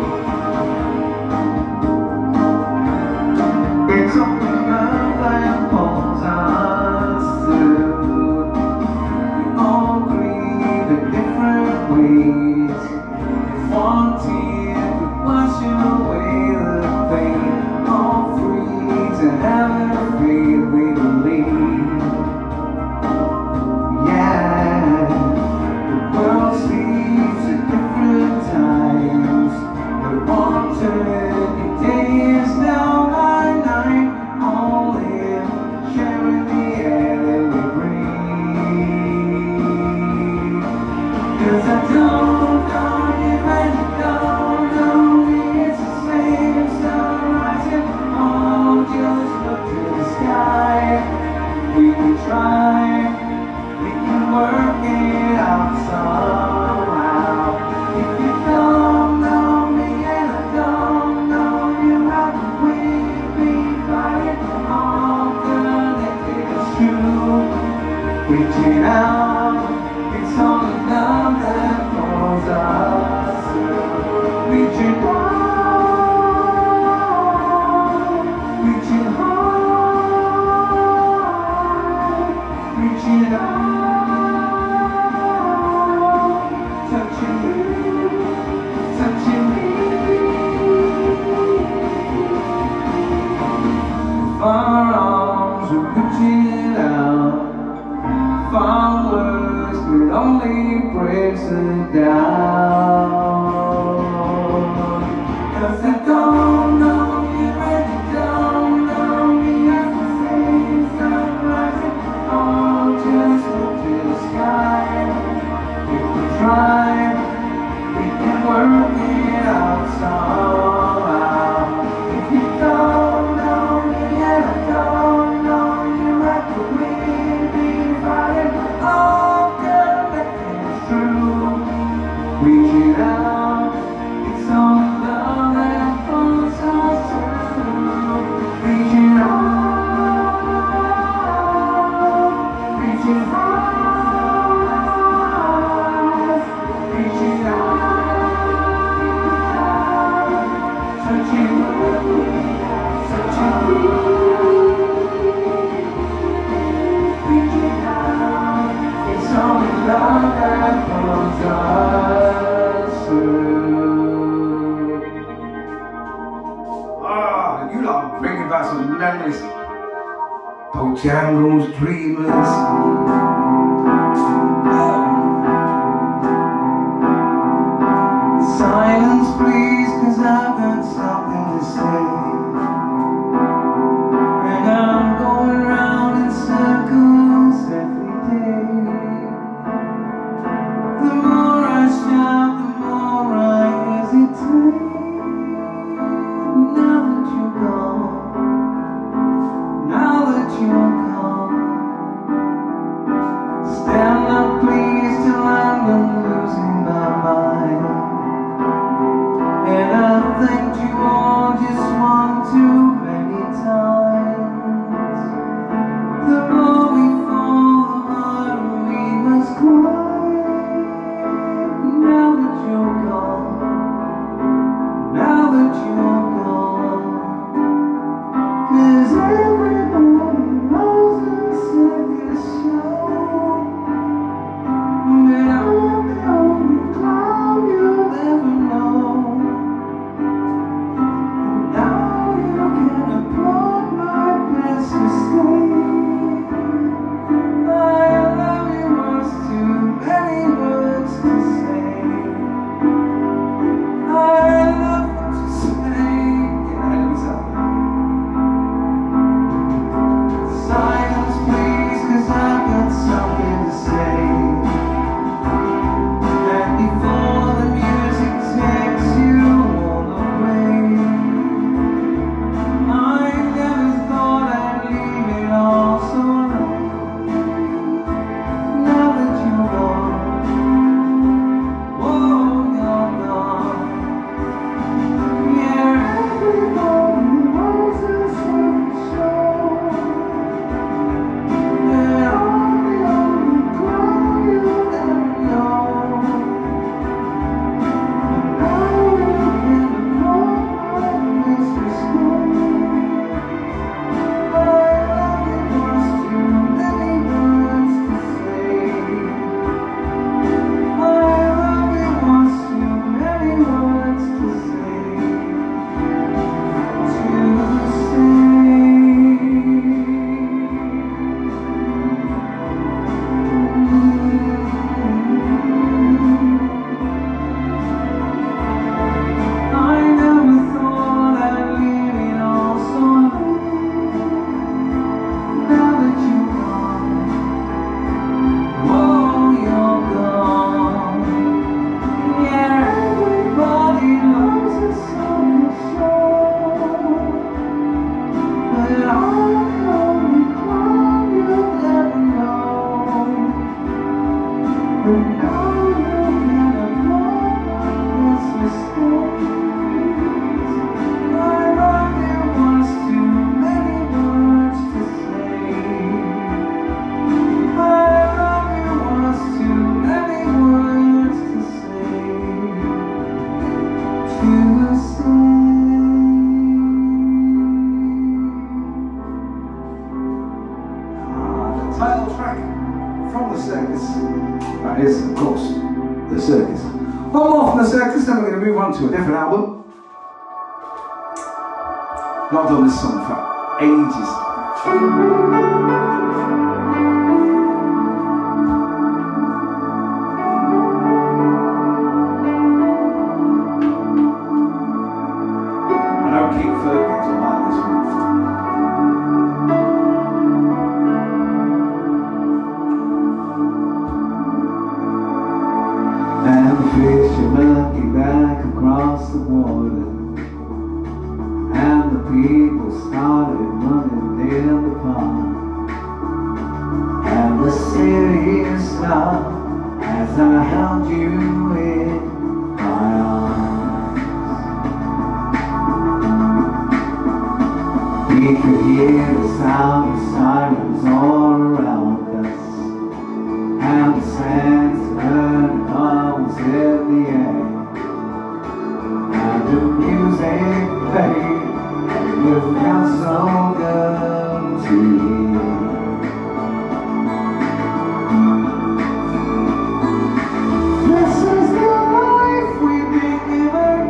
It's all the love that pulls us through. We all grieve in different ways. If one tear could wash away the pain, all free to have everything we believe. Yeah, the world sleeps at different times, but one turn your days now by night, all live sharing the air that we breathe. 'Cause I don't know you and you don't know me. It's the same sun rising, I'll just look to the sky. We can try, we can work it out somehow. If you don't know me and I don't know you, how can we be fighting all good that is true? Reaching out, it's all the love that pulls us through. Reaching out, reaching high, reaching out, touching me, touching me. If our arms are reaching out, if our words could only break us down. 'Cause I don't know you and you don't know me. It's the same sun rising, I'll just look to the sky. If we try, we can work it out somehow. If you don't know me and I don't know you, how can we be fighting all good that is true? Reaching out, it's all the love that pulls us through. Reaching out, reaching high, reaching out, touching me, touching me. Reaching out, it's all the love that pulls us through. Ah, you lot are bringing back some memories. Bojangles, dreamers. Silence, please, 'cause I've got something to say. And I'm going round in circles every day. The more I shout, the more I hesitate. Now that you're gone, now that you're gone, stand up please till I'm done losing my mind. thanked you all just one too many times. The more we fall, the harder we must cry. Now that you're gone, now that you're gone, 'cause everybody knows the circus show, and I'm the only clown you'll ever know. And now you can applaud my best mistake. I love you was too many words to say. I love you to say. Get ahead of myself. Silence please, 'cause I've got something to say. And before the music takes you all away, I never thought I'd leave it all so long. Now that you're gone, whoa, you're gone. Yeah, everybody knows this show, and I'm the only clown you'll ever know. Now you can applaud my best mistake. I love you was too many words to say. I love you was too many words to say. To say. I never thought I'd leave it all so late. Now that you're gone, whoa, you're gone. Yeah, everybody loves a summer show, but I'm the only clown you'll ever know. And now you can applaud my best mistakes. I love you was too many words to say. I love you was too many words to say. To say. Ah, the title track from the circus. That is, of course, the circus. One more from the circus, then we're going to move on to a different album. Not done this song for ages. I know King Fergus will like this one. And the fish are looking back across the water, and the people started running in the pond, and the city stopped as I held you in my arms. We could hear the sound of sirens all around us, and the sands turned colors in the air, and the music played, and it felt so good to hear. This is the life we've been given,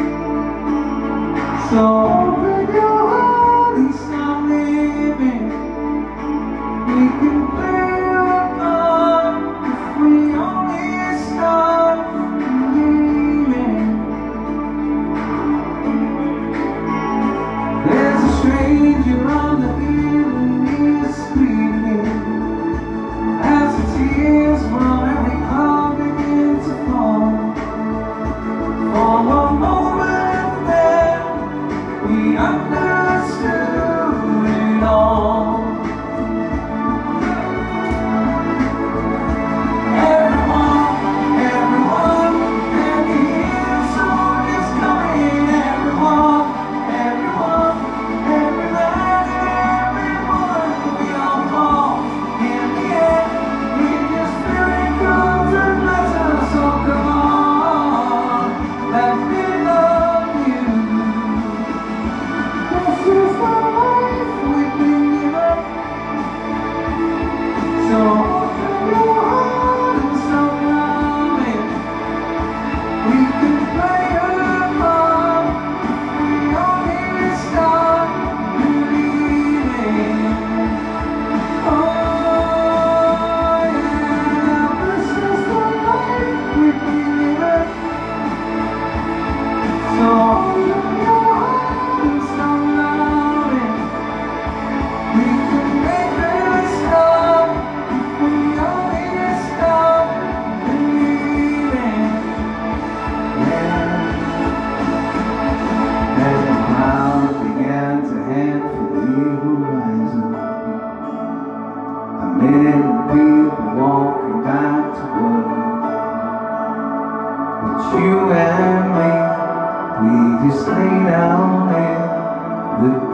so open your heart and start living. We can play our part if we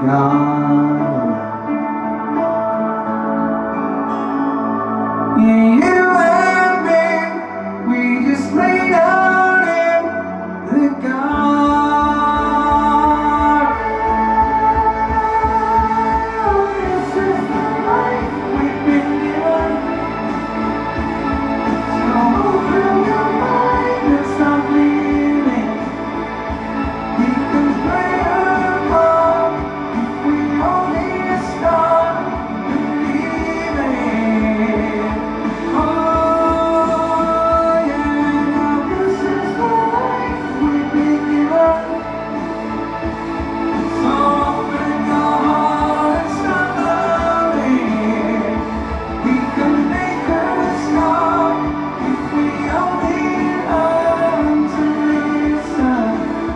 Yeah, you and me, we just lay down in the garden. This is the life we've been given. So open your mind and stop leaving. We can play apart if we only start believing. Oh yeah, now this is the life we've been given. So open your heart and start loving. We can make a start if we only learn to listen.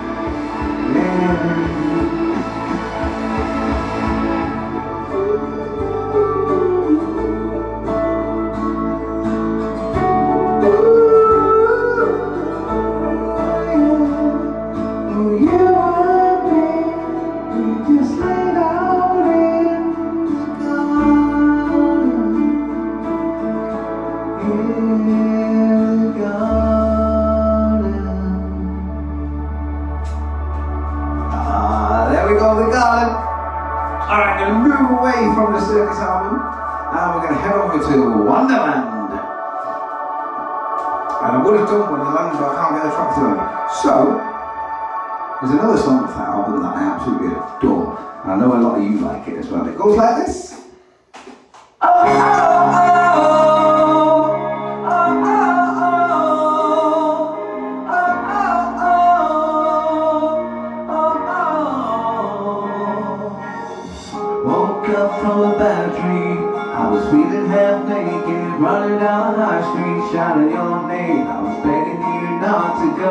Ah, there we go, the garden. All right, going to move away from the circus album, and we're going to head over to Wonderland. And I would have done Wonderland, but I can't get the track to it. So, there's another song off that album that I absolutely adore. And I know a lot of you like it as well. It goes like this. Oh, oh, oh, oh, oh, woke up from a bad dream. I was feeling half naked, running down the high street, shouting your name. I was begging you not to go.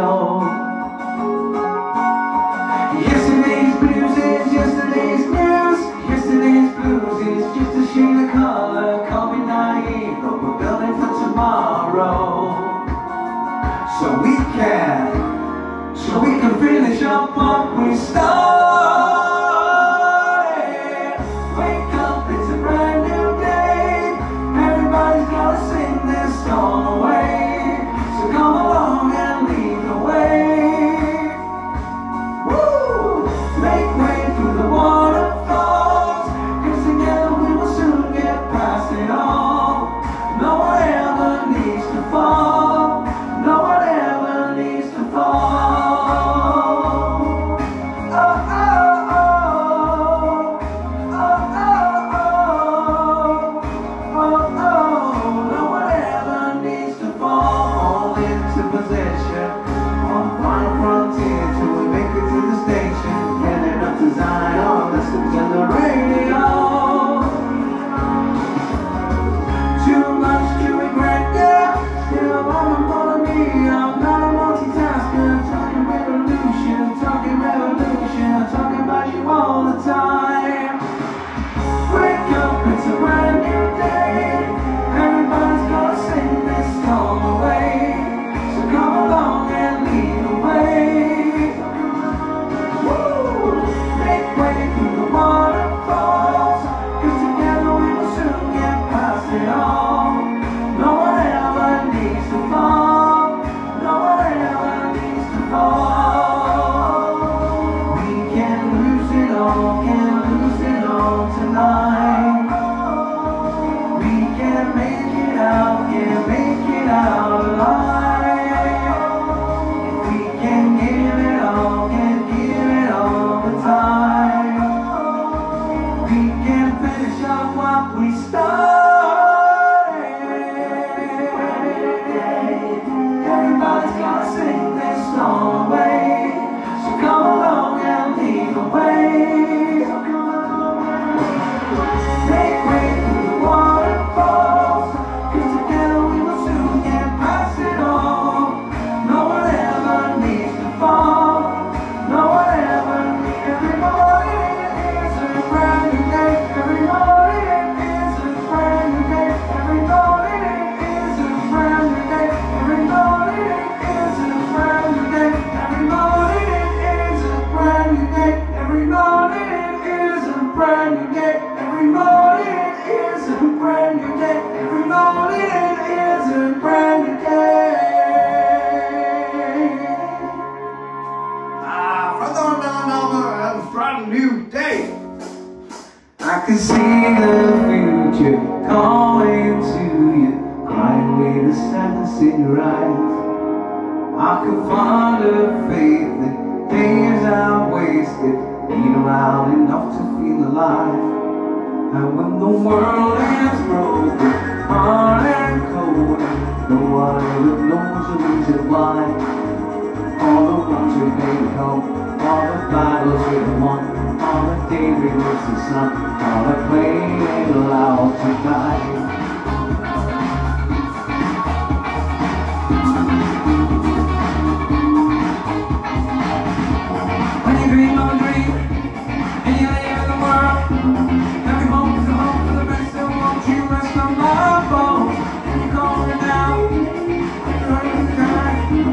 Yesterday's blues is yesterday's news. Yesterday's blues is just a shade of color. Call me naive, but we're building for tomorrow. So we can, so we can finish up what we started. Wake up, it's a brand new day. Everybody's gonna sing this song away. So come along and lead the way. Woo! Make way through the waterfalls, 'cause together we will soon get past it all. No one ever needs to fall. No one ever needs to fall. Oh, oh. brand new day. I can see the future calling to you, crying with the sadness in your eyes. I can find a faith that days are wasted, beat around enough to feel alive. And when the world is broken, hard and cold, no one ever knows the reason why. All the ones we made home, all the battles we won, all the day we lost the sun, all the pain ain't allowed to die. When you dream of a dream, and you live in the world, every hope is a hope for the best, so won't you rest on my bones? And you call it out, and you're hurting to die.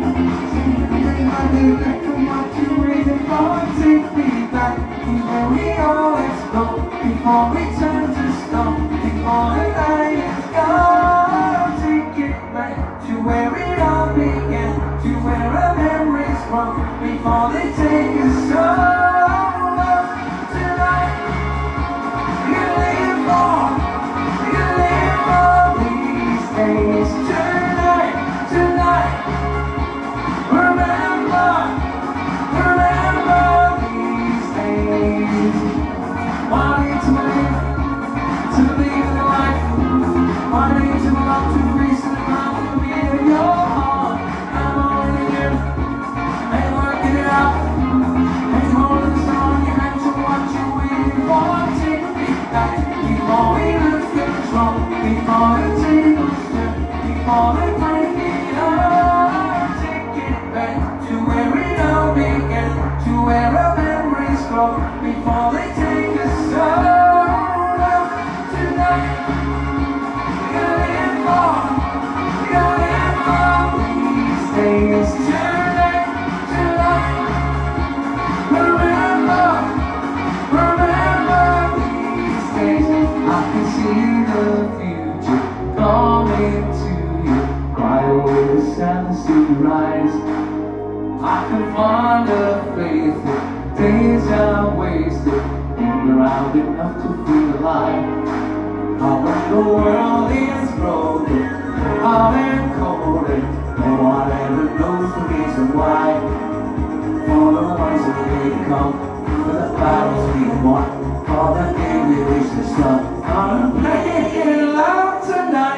Back from what you waited for, take me back to where we always go, before we turn to stone, before the night is gone. Take it back to where it all began, to where our memories grow, before they take us home. Tonight, you live for, you live for these days. Tonight, tonight, remember, remember these days. Wanting to live, to believe in the light, wanting to belong to grace and the mouth of me in your heart. I'm already here, and working it out, and you're holding the star in your hands, so what you waiting for? Take me back, before we lose control, before we take us turn, before we break it up. Take it back to where it all began, to where our memories grow, before they take us home. Tonight, we're gonna live for, we're gonna live for these days. Tonight, tonight, remember, remember these days. I can see the future coming to you, cry away the sadness in your eyes. I can find a faith that days are wasted, being around enough to feel alive. How when the world is broken, hard and cold, and no one ever knows the reason why. For the ones that we come, for the battles we won, for the day we reach the sun. I'm playing it loud tonight,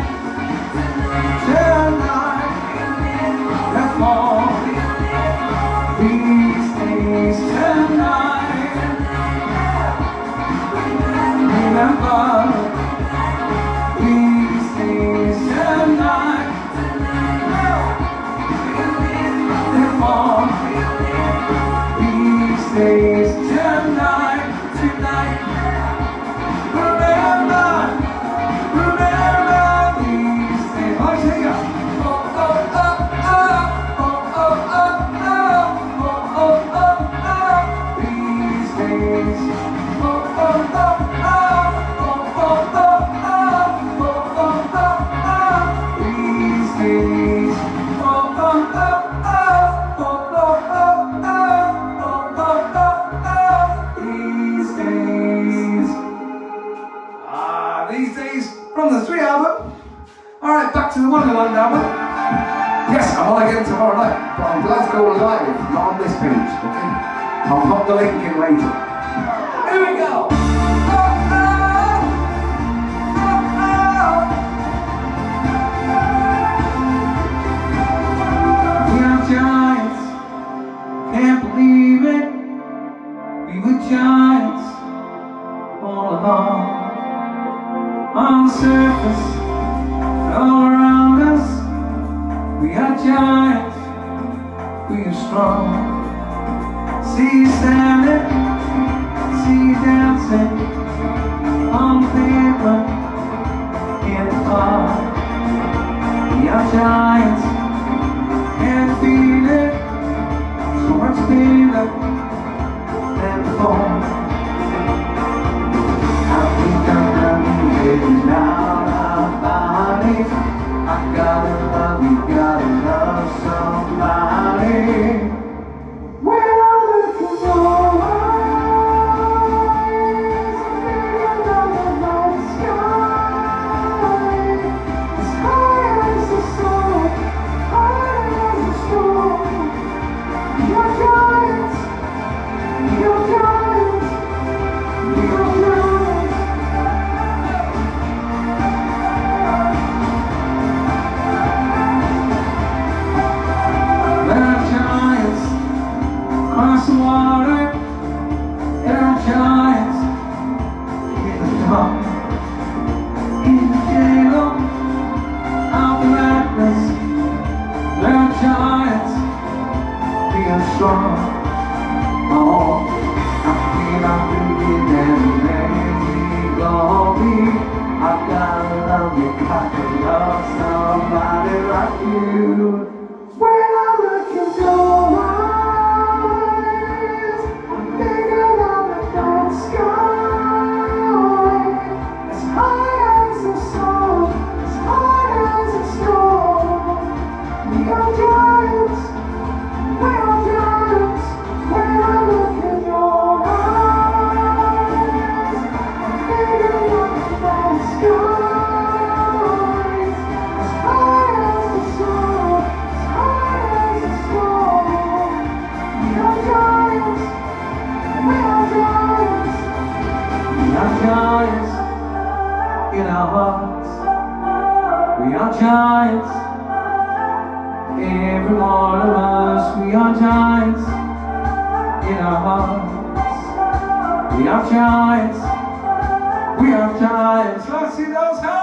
tonight, therefore. These days tonight, remember. These days tonight, therefore. These days tonight, tonight, remember, remember these days. Let's sing it. Oh, oh, oh, oh, oh, oh, oh, oh. Oh, oh, oh, these days. Oh, oh, oh, oh, oh, oh, oh, oh, oh, oh, these days. Oh, oh, oh, oh, oh, oh, oh, oh, oh, oh, these days. Ah, these days from the Three album. All right, back to the Wonderland album. Yes, I'm on again tomorrow night, but I'm glad to go live, not on this page, okay? I'll pop the link in later. Here we go! Oh, oh, oh, oh. We are giants, can't believe it. We were giants all along. On the surface, all around us, we are giants, we are strong. See you standing, see you dancing on the pavement in the park. We are giants, can't feel it, so much bigger than before. How we done getting out our bodies. I gotta love you, gotta love somebody. We're all looking forward. water. There are giants in the dark, in the jail of the madness. There are giants, we are strong. Oh, I feel I'm breathing and making glory. I've gotta love you, gotta love somebody like you. When I look into your eyes, I'm bigger than the dark sky. As high as the sun, as high as the storm. We are giants, we are giants. When I look in your eyes, I'm bigger than the dark sky. As high as the sun, as high as the storm. We are giants, we are giants. We are giants in our hearts. We are giants, every one of us. We are giants in our hearts. We are giants, we are giants. Let's see those hands.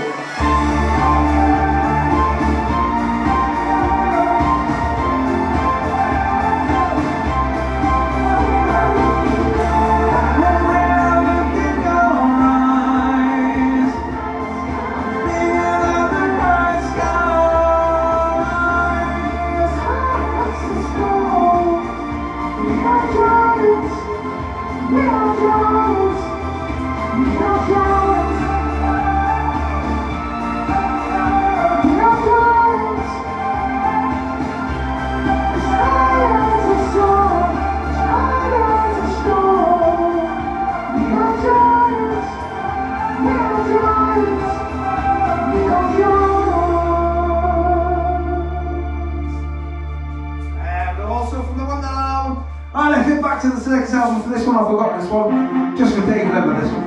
Alright, let's get back to the next album. For this one, I forgot this one. Just for Dave, remember this one.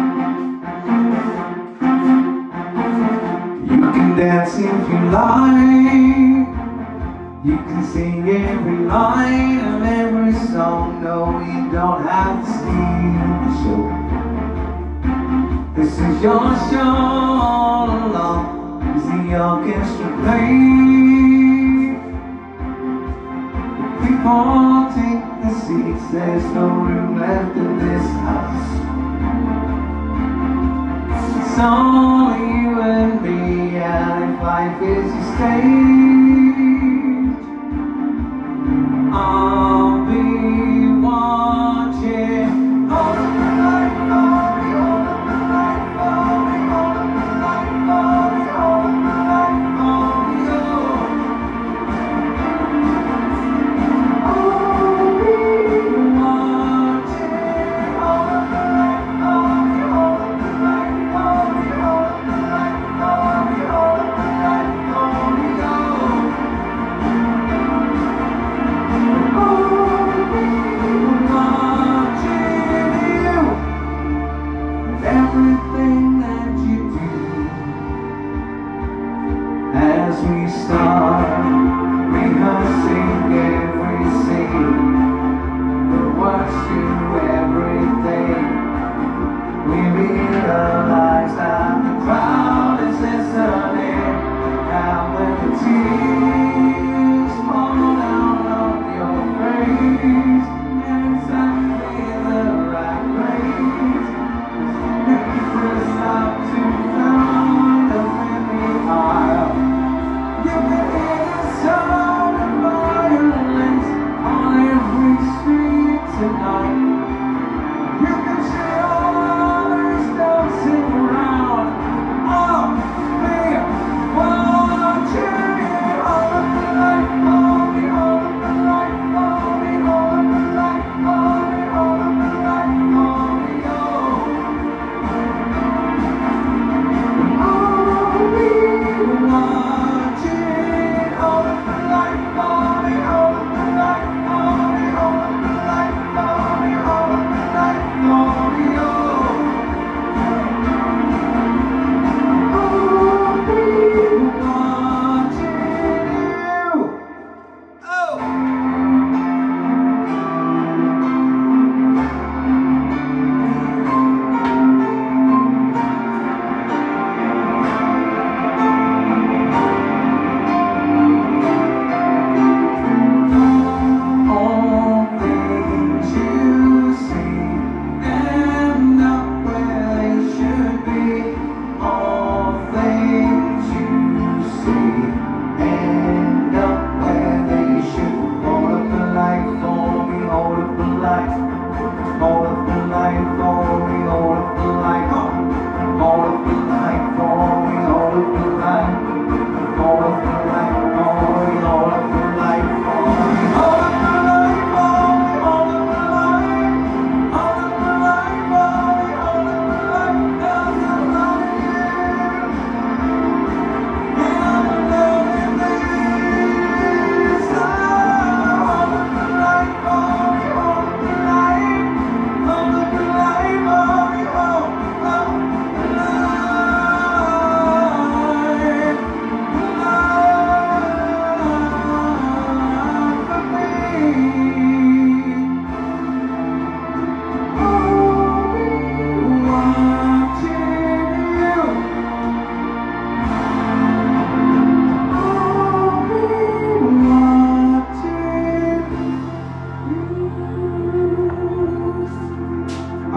You can dance if you like. You can sing every line of every song. No, you don't have to steal the show. This is your show all along. As the orchestra plays, people take the seats, there's no room left in this house. It's only you and me, and if life is your stage, I'll be watching. Hold up the light for me, hold up the light for me, hold up the light for me, hold up the light for me, oh. Oh,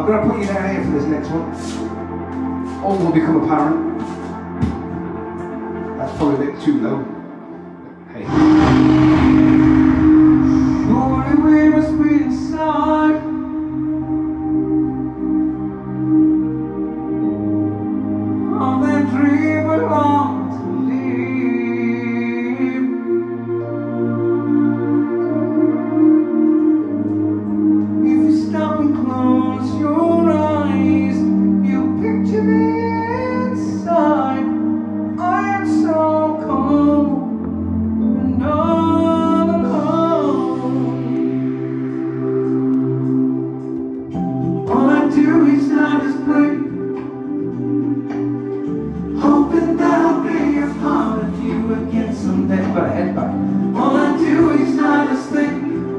going to put you down here for this next one. All will become apparent. That's probably a bit too low. Hey. Surely we must be inside. Of that dream we long to live. If you stop and close your eyes, you'll picture me inside. I am so cold and all alone. All I do is not just pray, hoping that I'll be a part of you again someday. Got a head back. All I do is not just think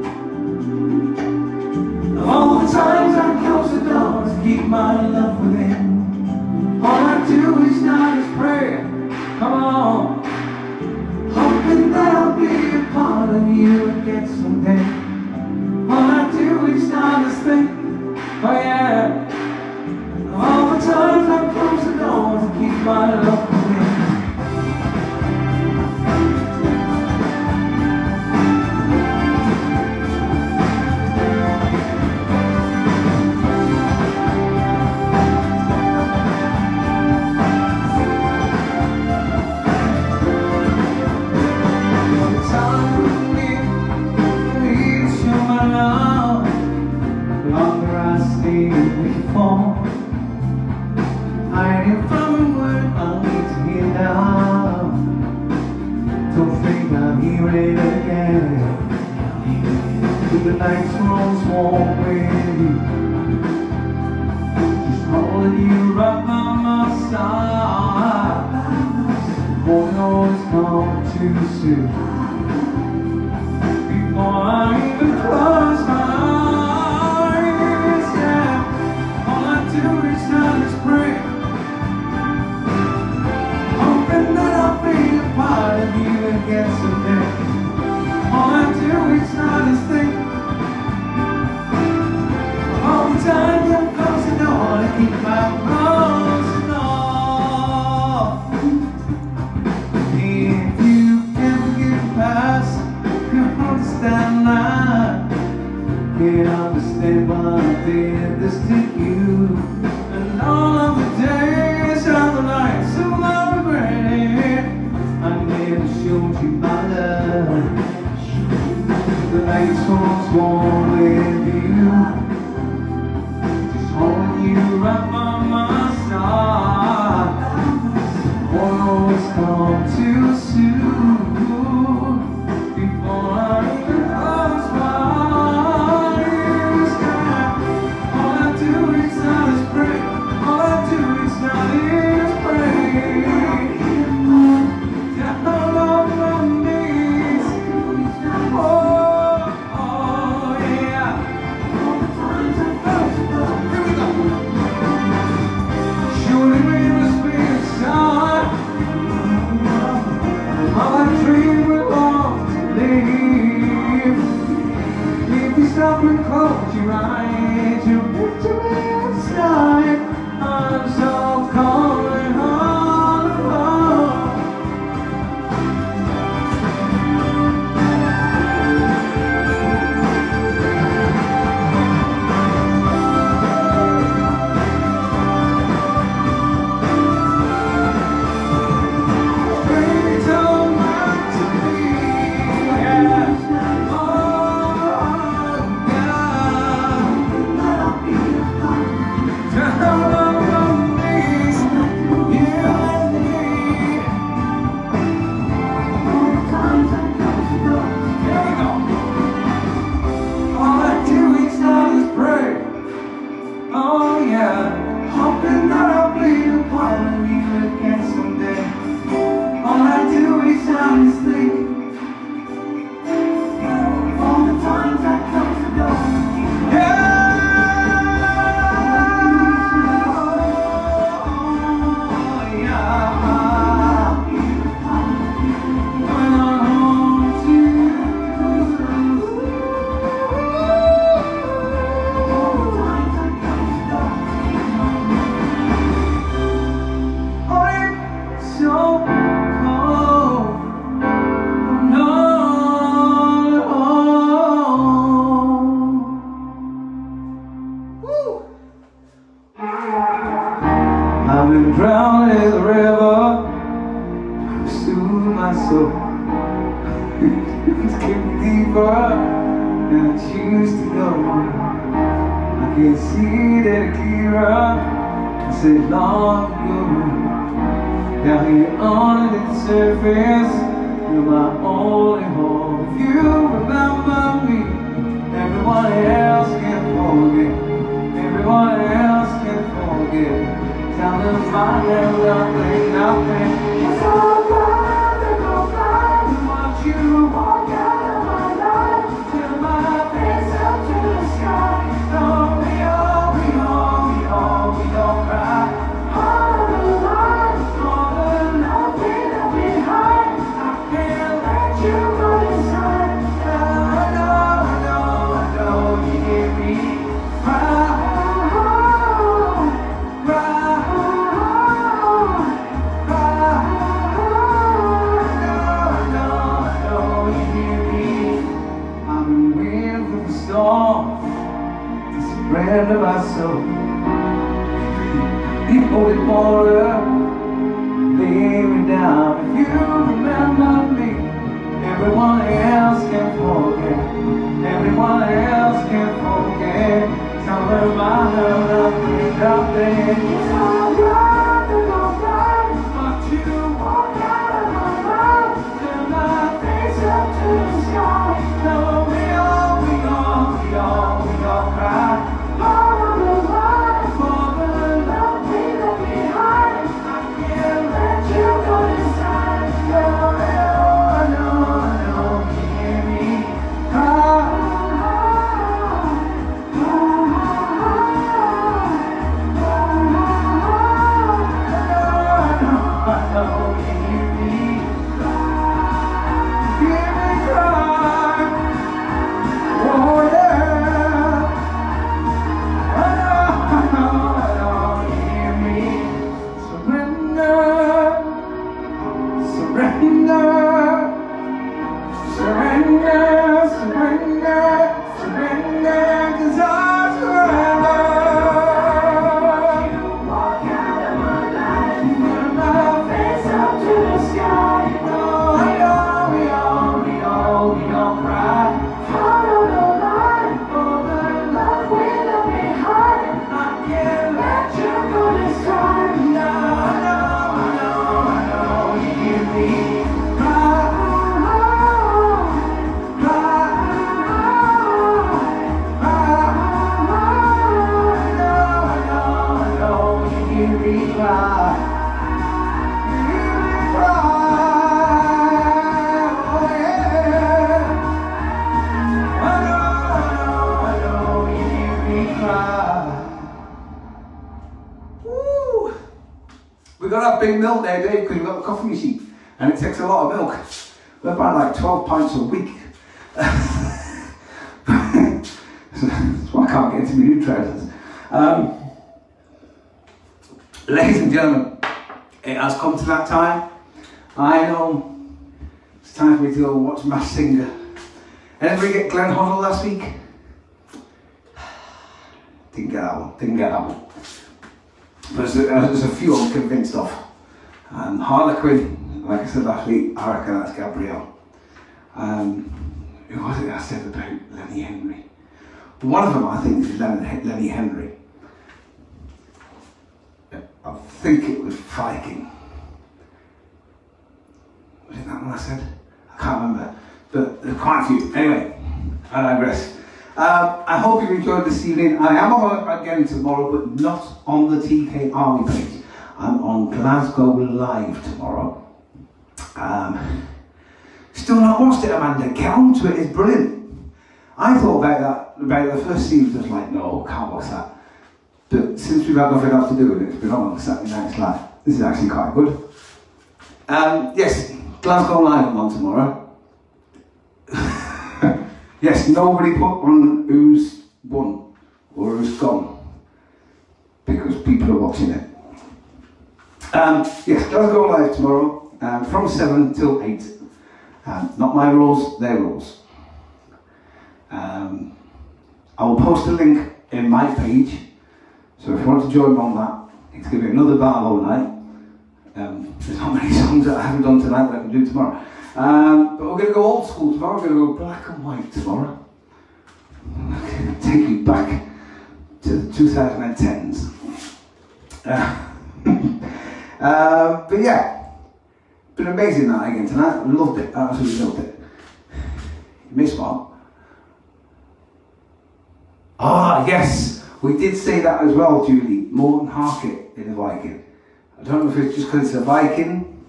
of all the times I close the door to keep my love within. All I do is not just pray, come on, hoping that I'll be a part of you again someday. All I do is not just think, oh yeah, all the times I close the door to keep my love within. The nights grows warm with you, just holding you right by my side. Won't always come too soon. Before I even close my eyes, yeah, all I do is not just pray, hoping that I'll be a part of you again someday. All I do is not just think, all the time you close the door to keep my closed door. If you can get past, you understand that. Can't understand why I did this to you. And all of the days and the nights of my regret, I never showed you my love. The nights was warm with you, just holding you right by my side. Won't always come too soon. Before I even close my eyes, yeah. All I do is not is pray. All I do is not is pray. Down on my knees. Oh. Stop and close your eyes, you picture me inside. I'm so cold and all alone. Baby, don't mind to me, yeah. Oh, drowned in the river, soothe my soul. It's getting deeper than I choose to go. I can see that clearer. I said long ago. Down here under the surface, you're my only home. If you remember me, everyone else can forget. Everyone else can forget. Tell them I have nothing, nothing. It's all gone, they're all gone. Want you walk out of my life, till my face up to the sky. No, we all, we all, we all, we all cry. All of the lies, all the love we left behind. I can't let you go inside. I know, I know, I know you hear me cry. Surrender my soul. You hold it water, lay me down. If you remember me, everyone else can forget. Everyone else can forget. Tell them I have nothing, nothing. It's all gone, it's all gone. But you walk out of my life, turn my face up to the sky. No, we all, we all, we all, we all cry. We've got our big milk there, Dave, because we've got a coffee machine, and it takes a lot of milk. We're about like twelve pints a week. That's why I can't get into my new trousers. Um, ladies and gentlemen, it has come to that time. I know it's time for me to go watch Masked Singer. Anybody get Glenn Hoddle last week? Didn't get that one, didn't get that one. But there's a, there's a few I'm convinced of. Um, Harlequin, like I said last week, I reckon that's Gabrielle. Um, who was it I said about Lenny Henry? But one of them I think is Lenny, Lenny Henry. I think it was Viking. Was it that one I said? I can't remember. But there are quite a few. Anyway, I digress. Um, I hope you've enjoyed this evening. I am on again tomorrow, but not on the T K Army page. I'm on Glasgow Live tomorrow. Um, still not watched it, Amanda. Get on to it, it's brilliant. I thought about that, about the first scene, just like, no, can't watch that. But since we've had nothing else to do with it, it's been on on Saturday Night Live. This is actually quite good. Um, yes, Glasgow Live I'm on tomorrow. Yes, nobody put on who's won or who's gone because people are watching it. Um, yes, Glasgow Live tomorrow um, from seven till eight. Um, not my rules, their rules. I will post a link in my page, so if you want to join me on that, it's going to be another Barlow night. Um, there's not many songs that I haven't done tonight that I can do tomorrow. Um, but we're going to go old school tomorrow. We're going to go black and white tomorrow. Take you back to the twenty tens. Uh, uh, but yeah, been an amazing night again tonight. Loved it, absolutely loved it. You missed one. Ah, yes, we did say that as well, Julie. Morton Harkett in the Viking. I don't know if it's just because it's a Viking,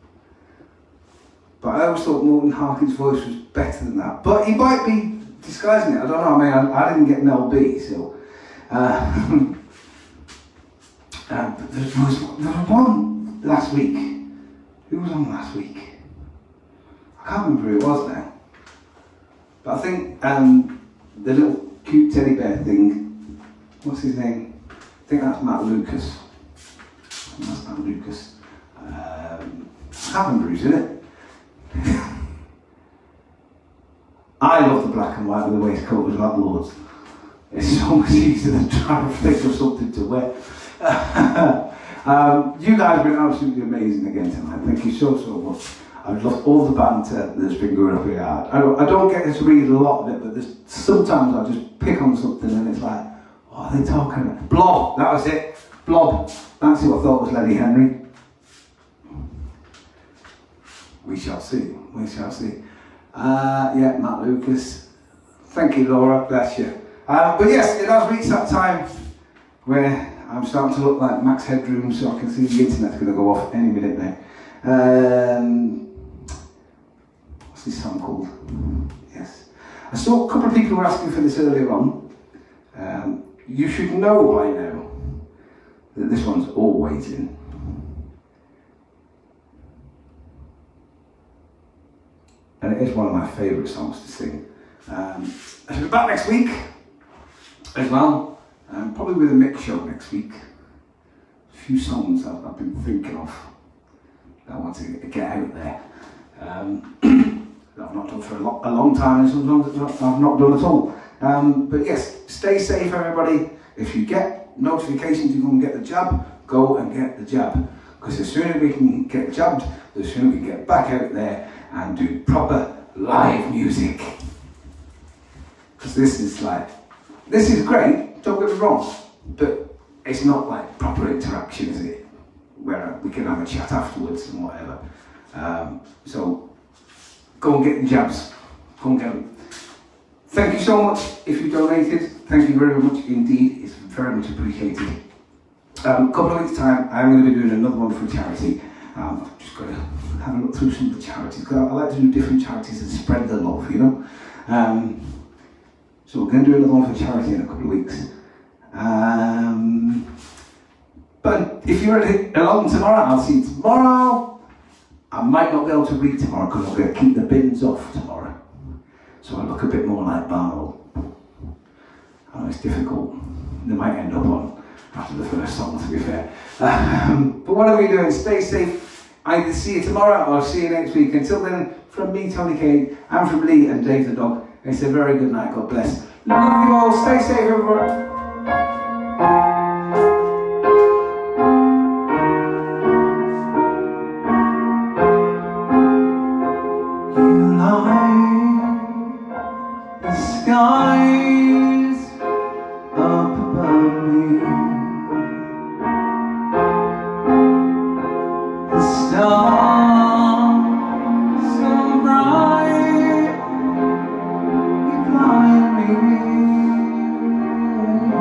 but I always thought Morton Harkett's voice was better than that. But he might be disguising it. I don't know. I mean, I, I didn't get an L B, so. Uh, uh, but there was, there was one last week. Who was on last week? I can't remember who it was now. But I think um, the little cute teddy bear thing, what's his name? I think that's Matt Lucas. That's Matt Lucas. Um, I can't remember who's in it. I love the black and white with the waistcoat as well, Lords. It's so much easier than trying to think of something to wear. um, you guys have been absolutely amazing again tonight. Thank you so, so much. I've loved all the banter that's been going up here. I don't, I don't get to read a lot of it, but there's, sometimes I just pick on something and it's like, what are they talking about? Blob, that was it. Blob. That's who I thought was Lenny Henry. We shall see. We shall see. Uh, yeah, Matt Lucas. Thank you, Laura. Bless you. Uh, but yes, it has reached that time where I'm starting to look like Max Headroom, so I can see the internet's going to go off any minute now. Um, what's this song called? Yes. I saw a couple of people were asking for this earlier on. Um, you should know by now that this one's always in. And it is one of my favourite songs to sing. Um, I'll be back next week as well, um, probably with a mix show next week. A few songs I've, I've been thinking of that I want to get out there. Um, that I've not done for a, lo a long time, and some songs that I've not done at all. Um, but yes, stay safe, everybody. If you get notifications you can get the jab, go and get the jab. Because as soon as we can get jabbed, the sooner we can get back out there and do proper live music. Because this is like, this is great, don't get me wrong, but it's not like proper interaction, is it? Where we can have a chat afterwards and whatever. Um, so, go and get the jabs, go and get them. Thank you so much if you donated, thank you very much indeed, it's very much appreciated. Um, a couple of weeks time, I'm going to be doing another one for charity. Um, I've just got to have a look through some of the charities, because I like to do different charities and spread the love, you know. Um, so we're going to do another one for charity in a couple of weeks. Um, but if you're along tomorrow, I'll see you tomorrow. I might not be able to read tomorrow because I'm going to keep the bins off tomorrow. So I look a bit more like Barlow. I know it's difficult. They might end up on after the first song, to be fair. Um, but whatever you're doing, stay safe. Either see you tomorrow or see you next week. Until then, from me, Tony Kane, and from Lee and Dave the dog, it's a very good night. God bless. Love you all. Stay safe, everyone. The skies up above me, the stars so bright, you blind me.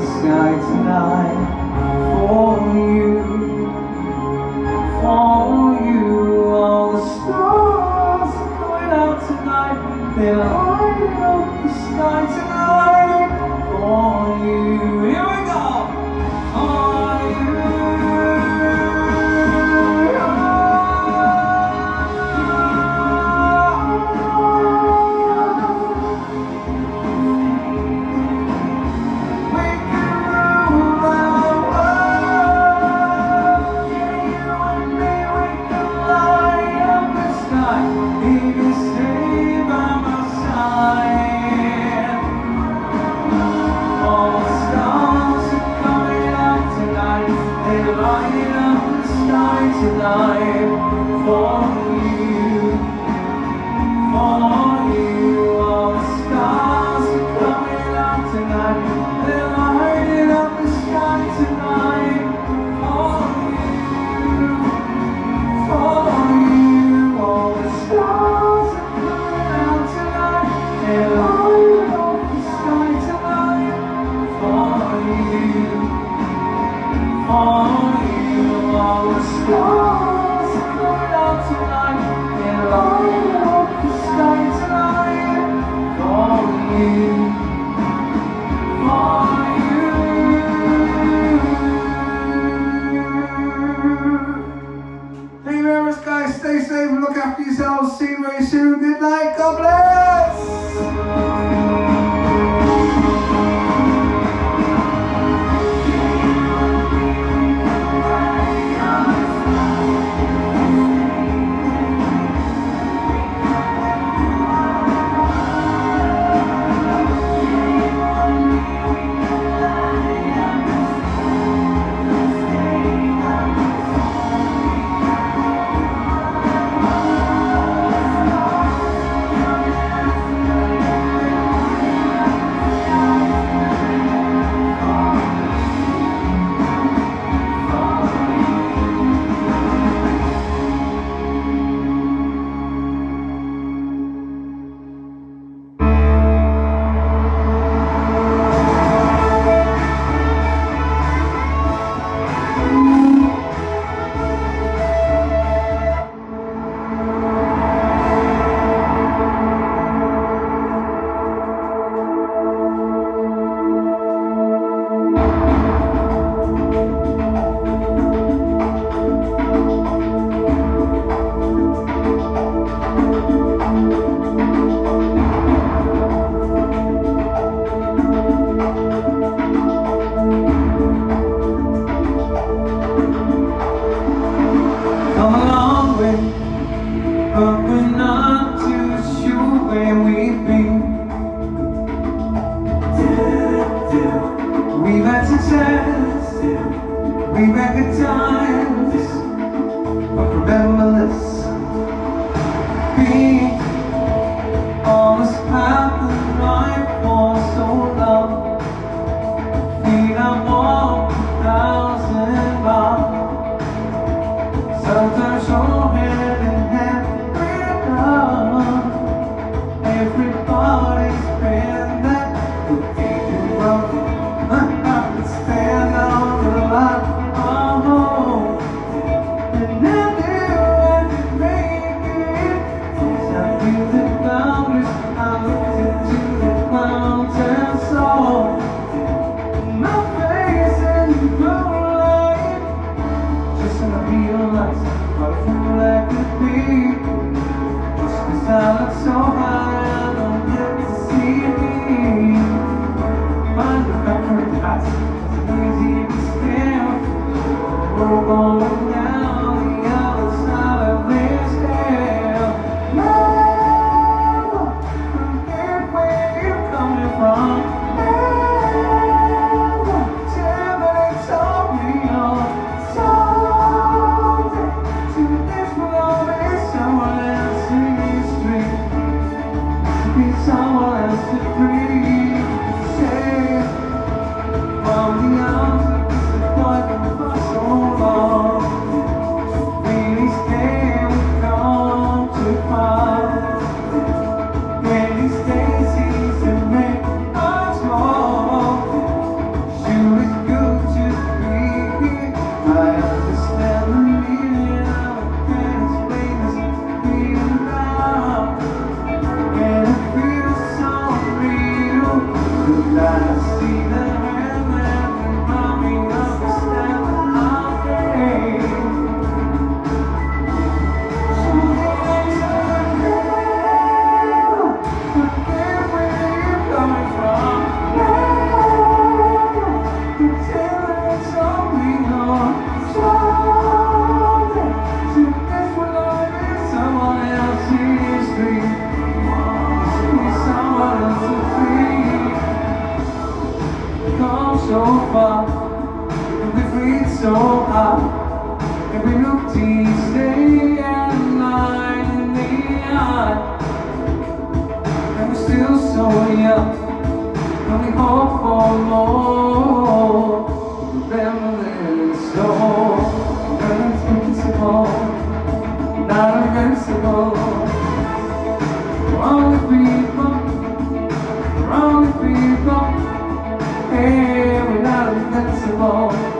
sky tonight for you, for you. All the stars are going out tonight, they're lighting up the sky tonight for you. Here we go! For you. Tonight for you, for you. All the stars are coming out tonight, they're lighting up the sky tonight for you, for you. All the stars are coming out tonight, they're lighting up the sky tonight for you, for you. All the stars are coming out tonight, they're lighting up the sky tonight for you, for you. Thank you very much, guys. Stay safe and look after yourselves. See you very soon. Good night. God bless. We've had success, we've had good times, but remember this, being all this happened right for so long. Feet have walked a thousand miles, sometimes your hand in hand, freedom. Everybody's been there, but ain't wrong. Stand on the line, oh, and never want to make it. Since I feel the boundaries, I looked into the clouds and saw my face in the blue light. Just when I realized how fool I could be, just 'cause I look so high, I don't get to see me. Mind if I heard the eyes? Easy to stand. We're going down the other side of this hill. Never forget where you're coming from. Never tell me it's all real. Someday, to this will all be someone else's dream. To be someone else's dream. Say, from the arms of disappointment for so long, really scared we've gone too far. Many days seems to make us wrong. You fall.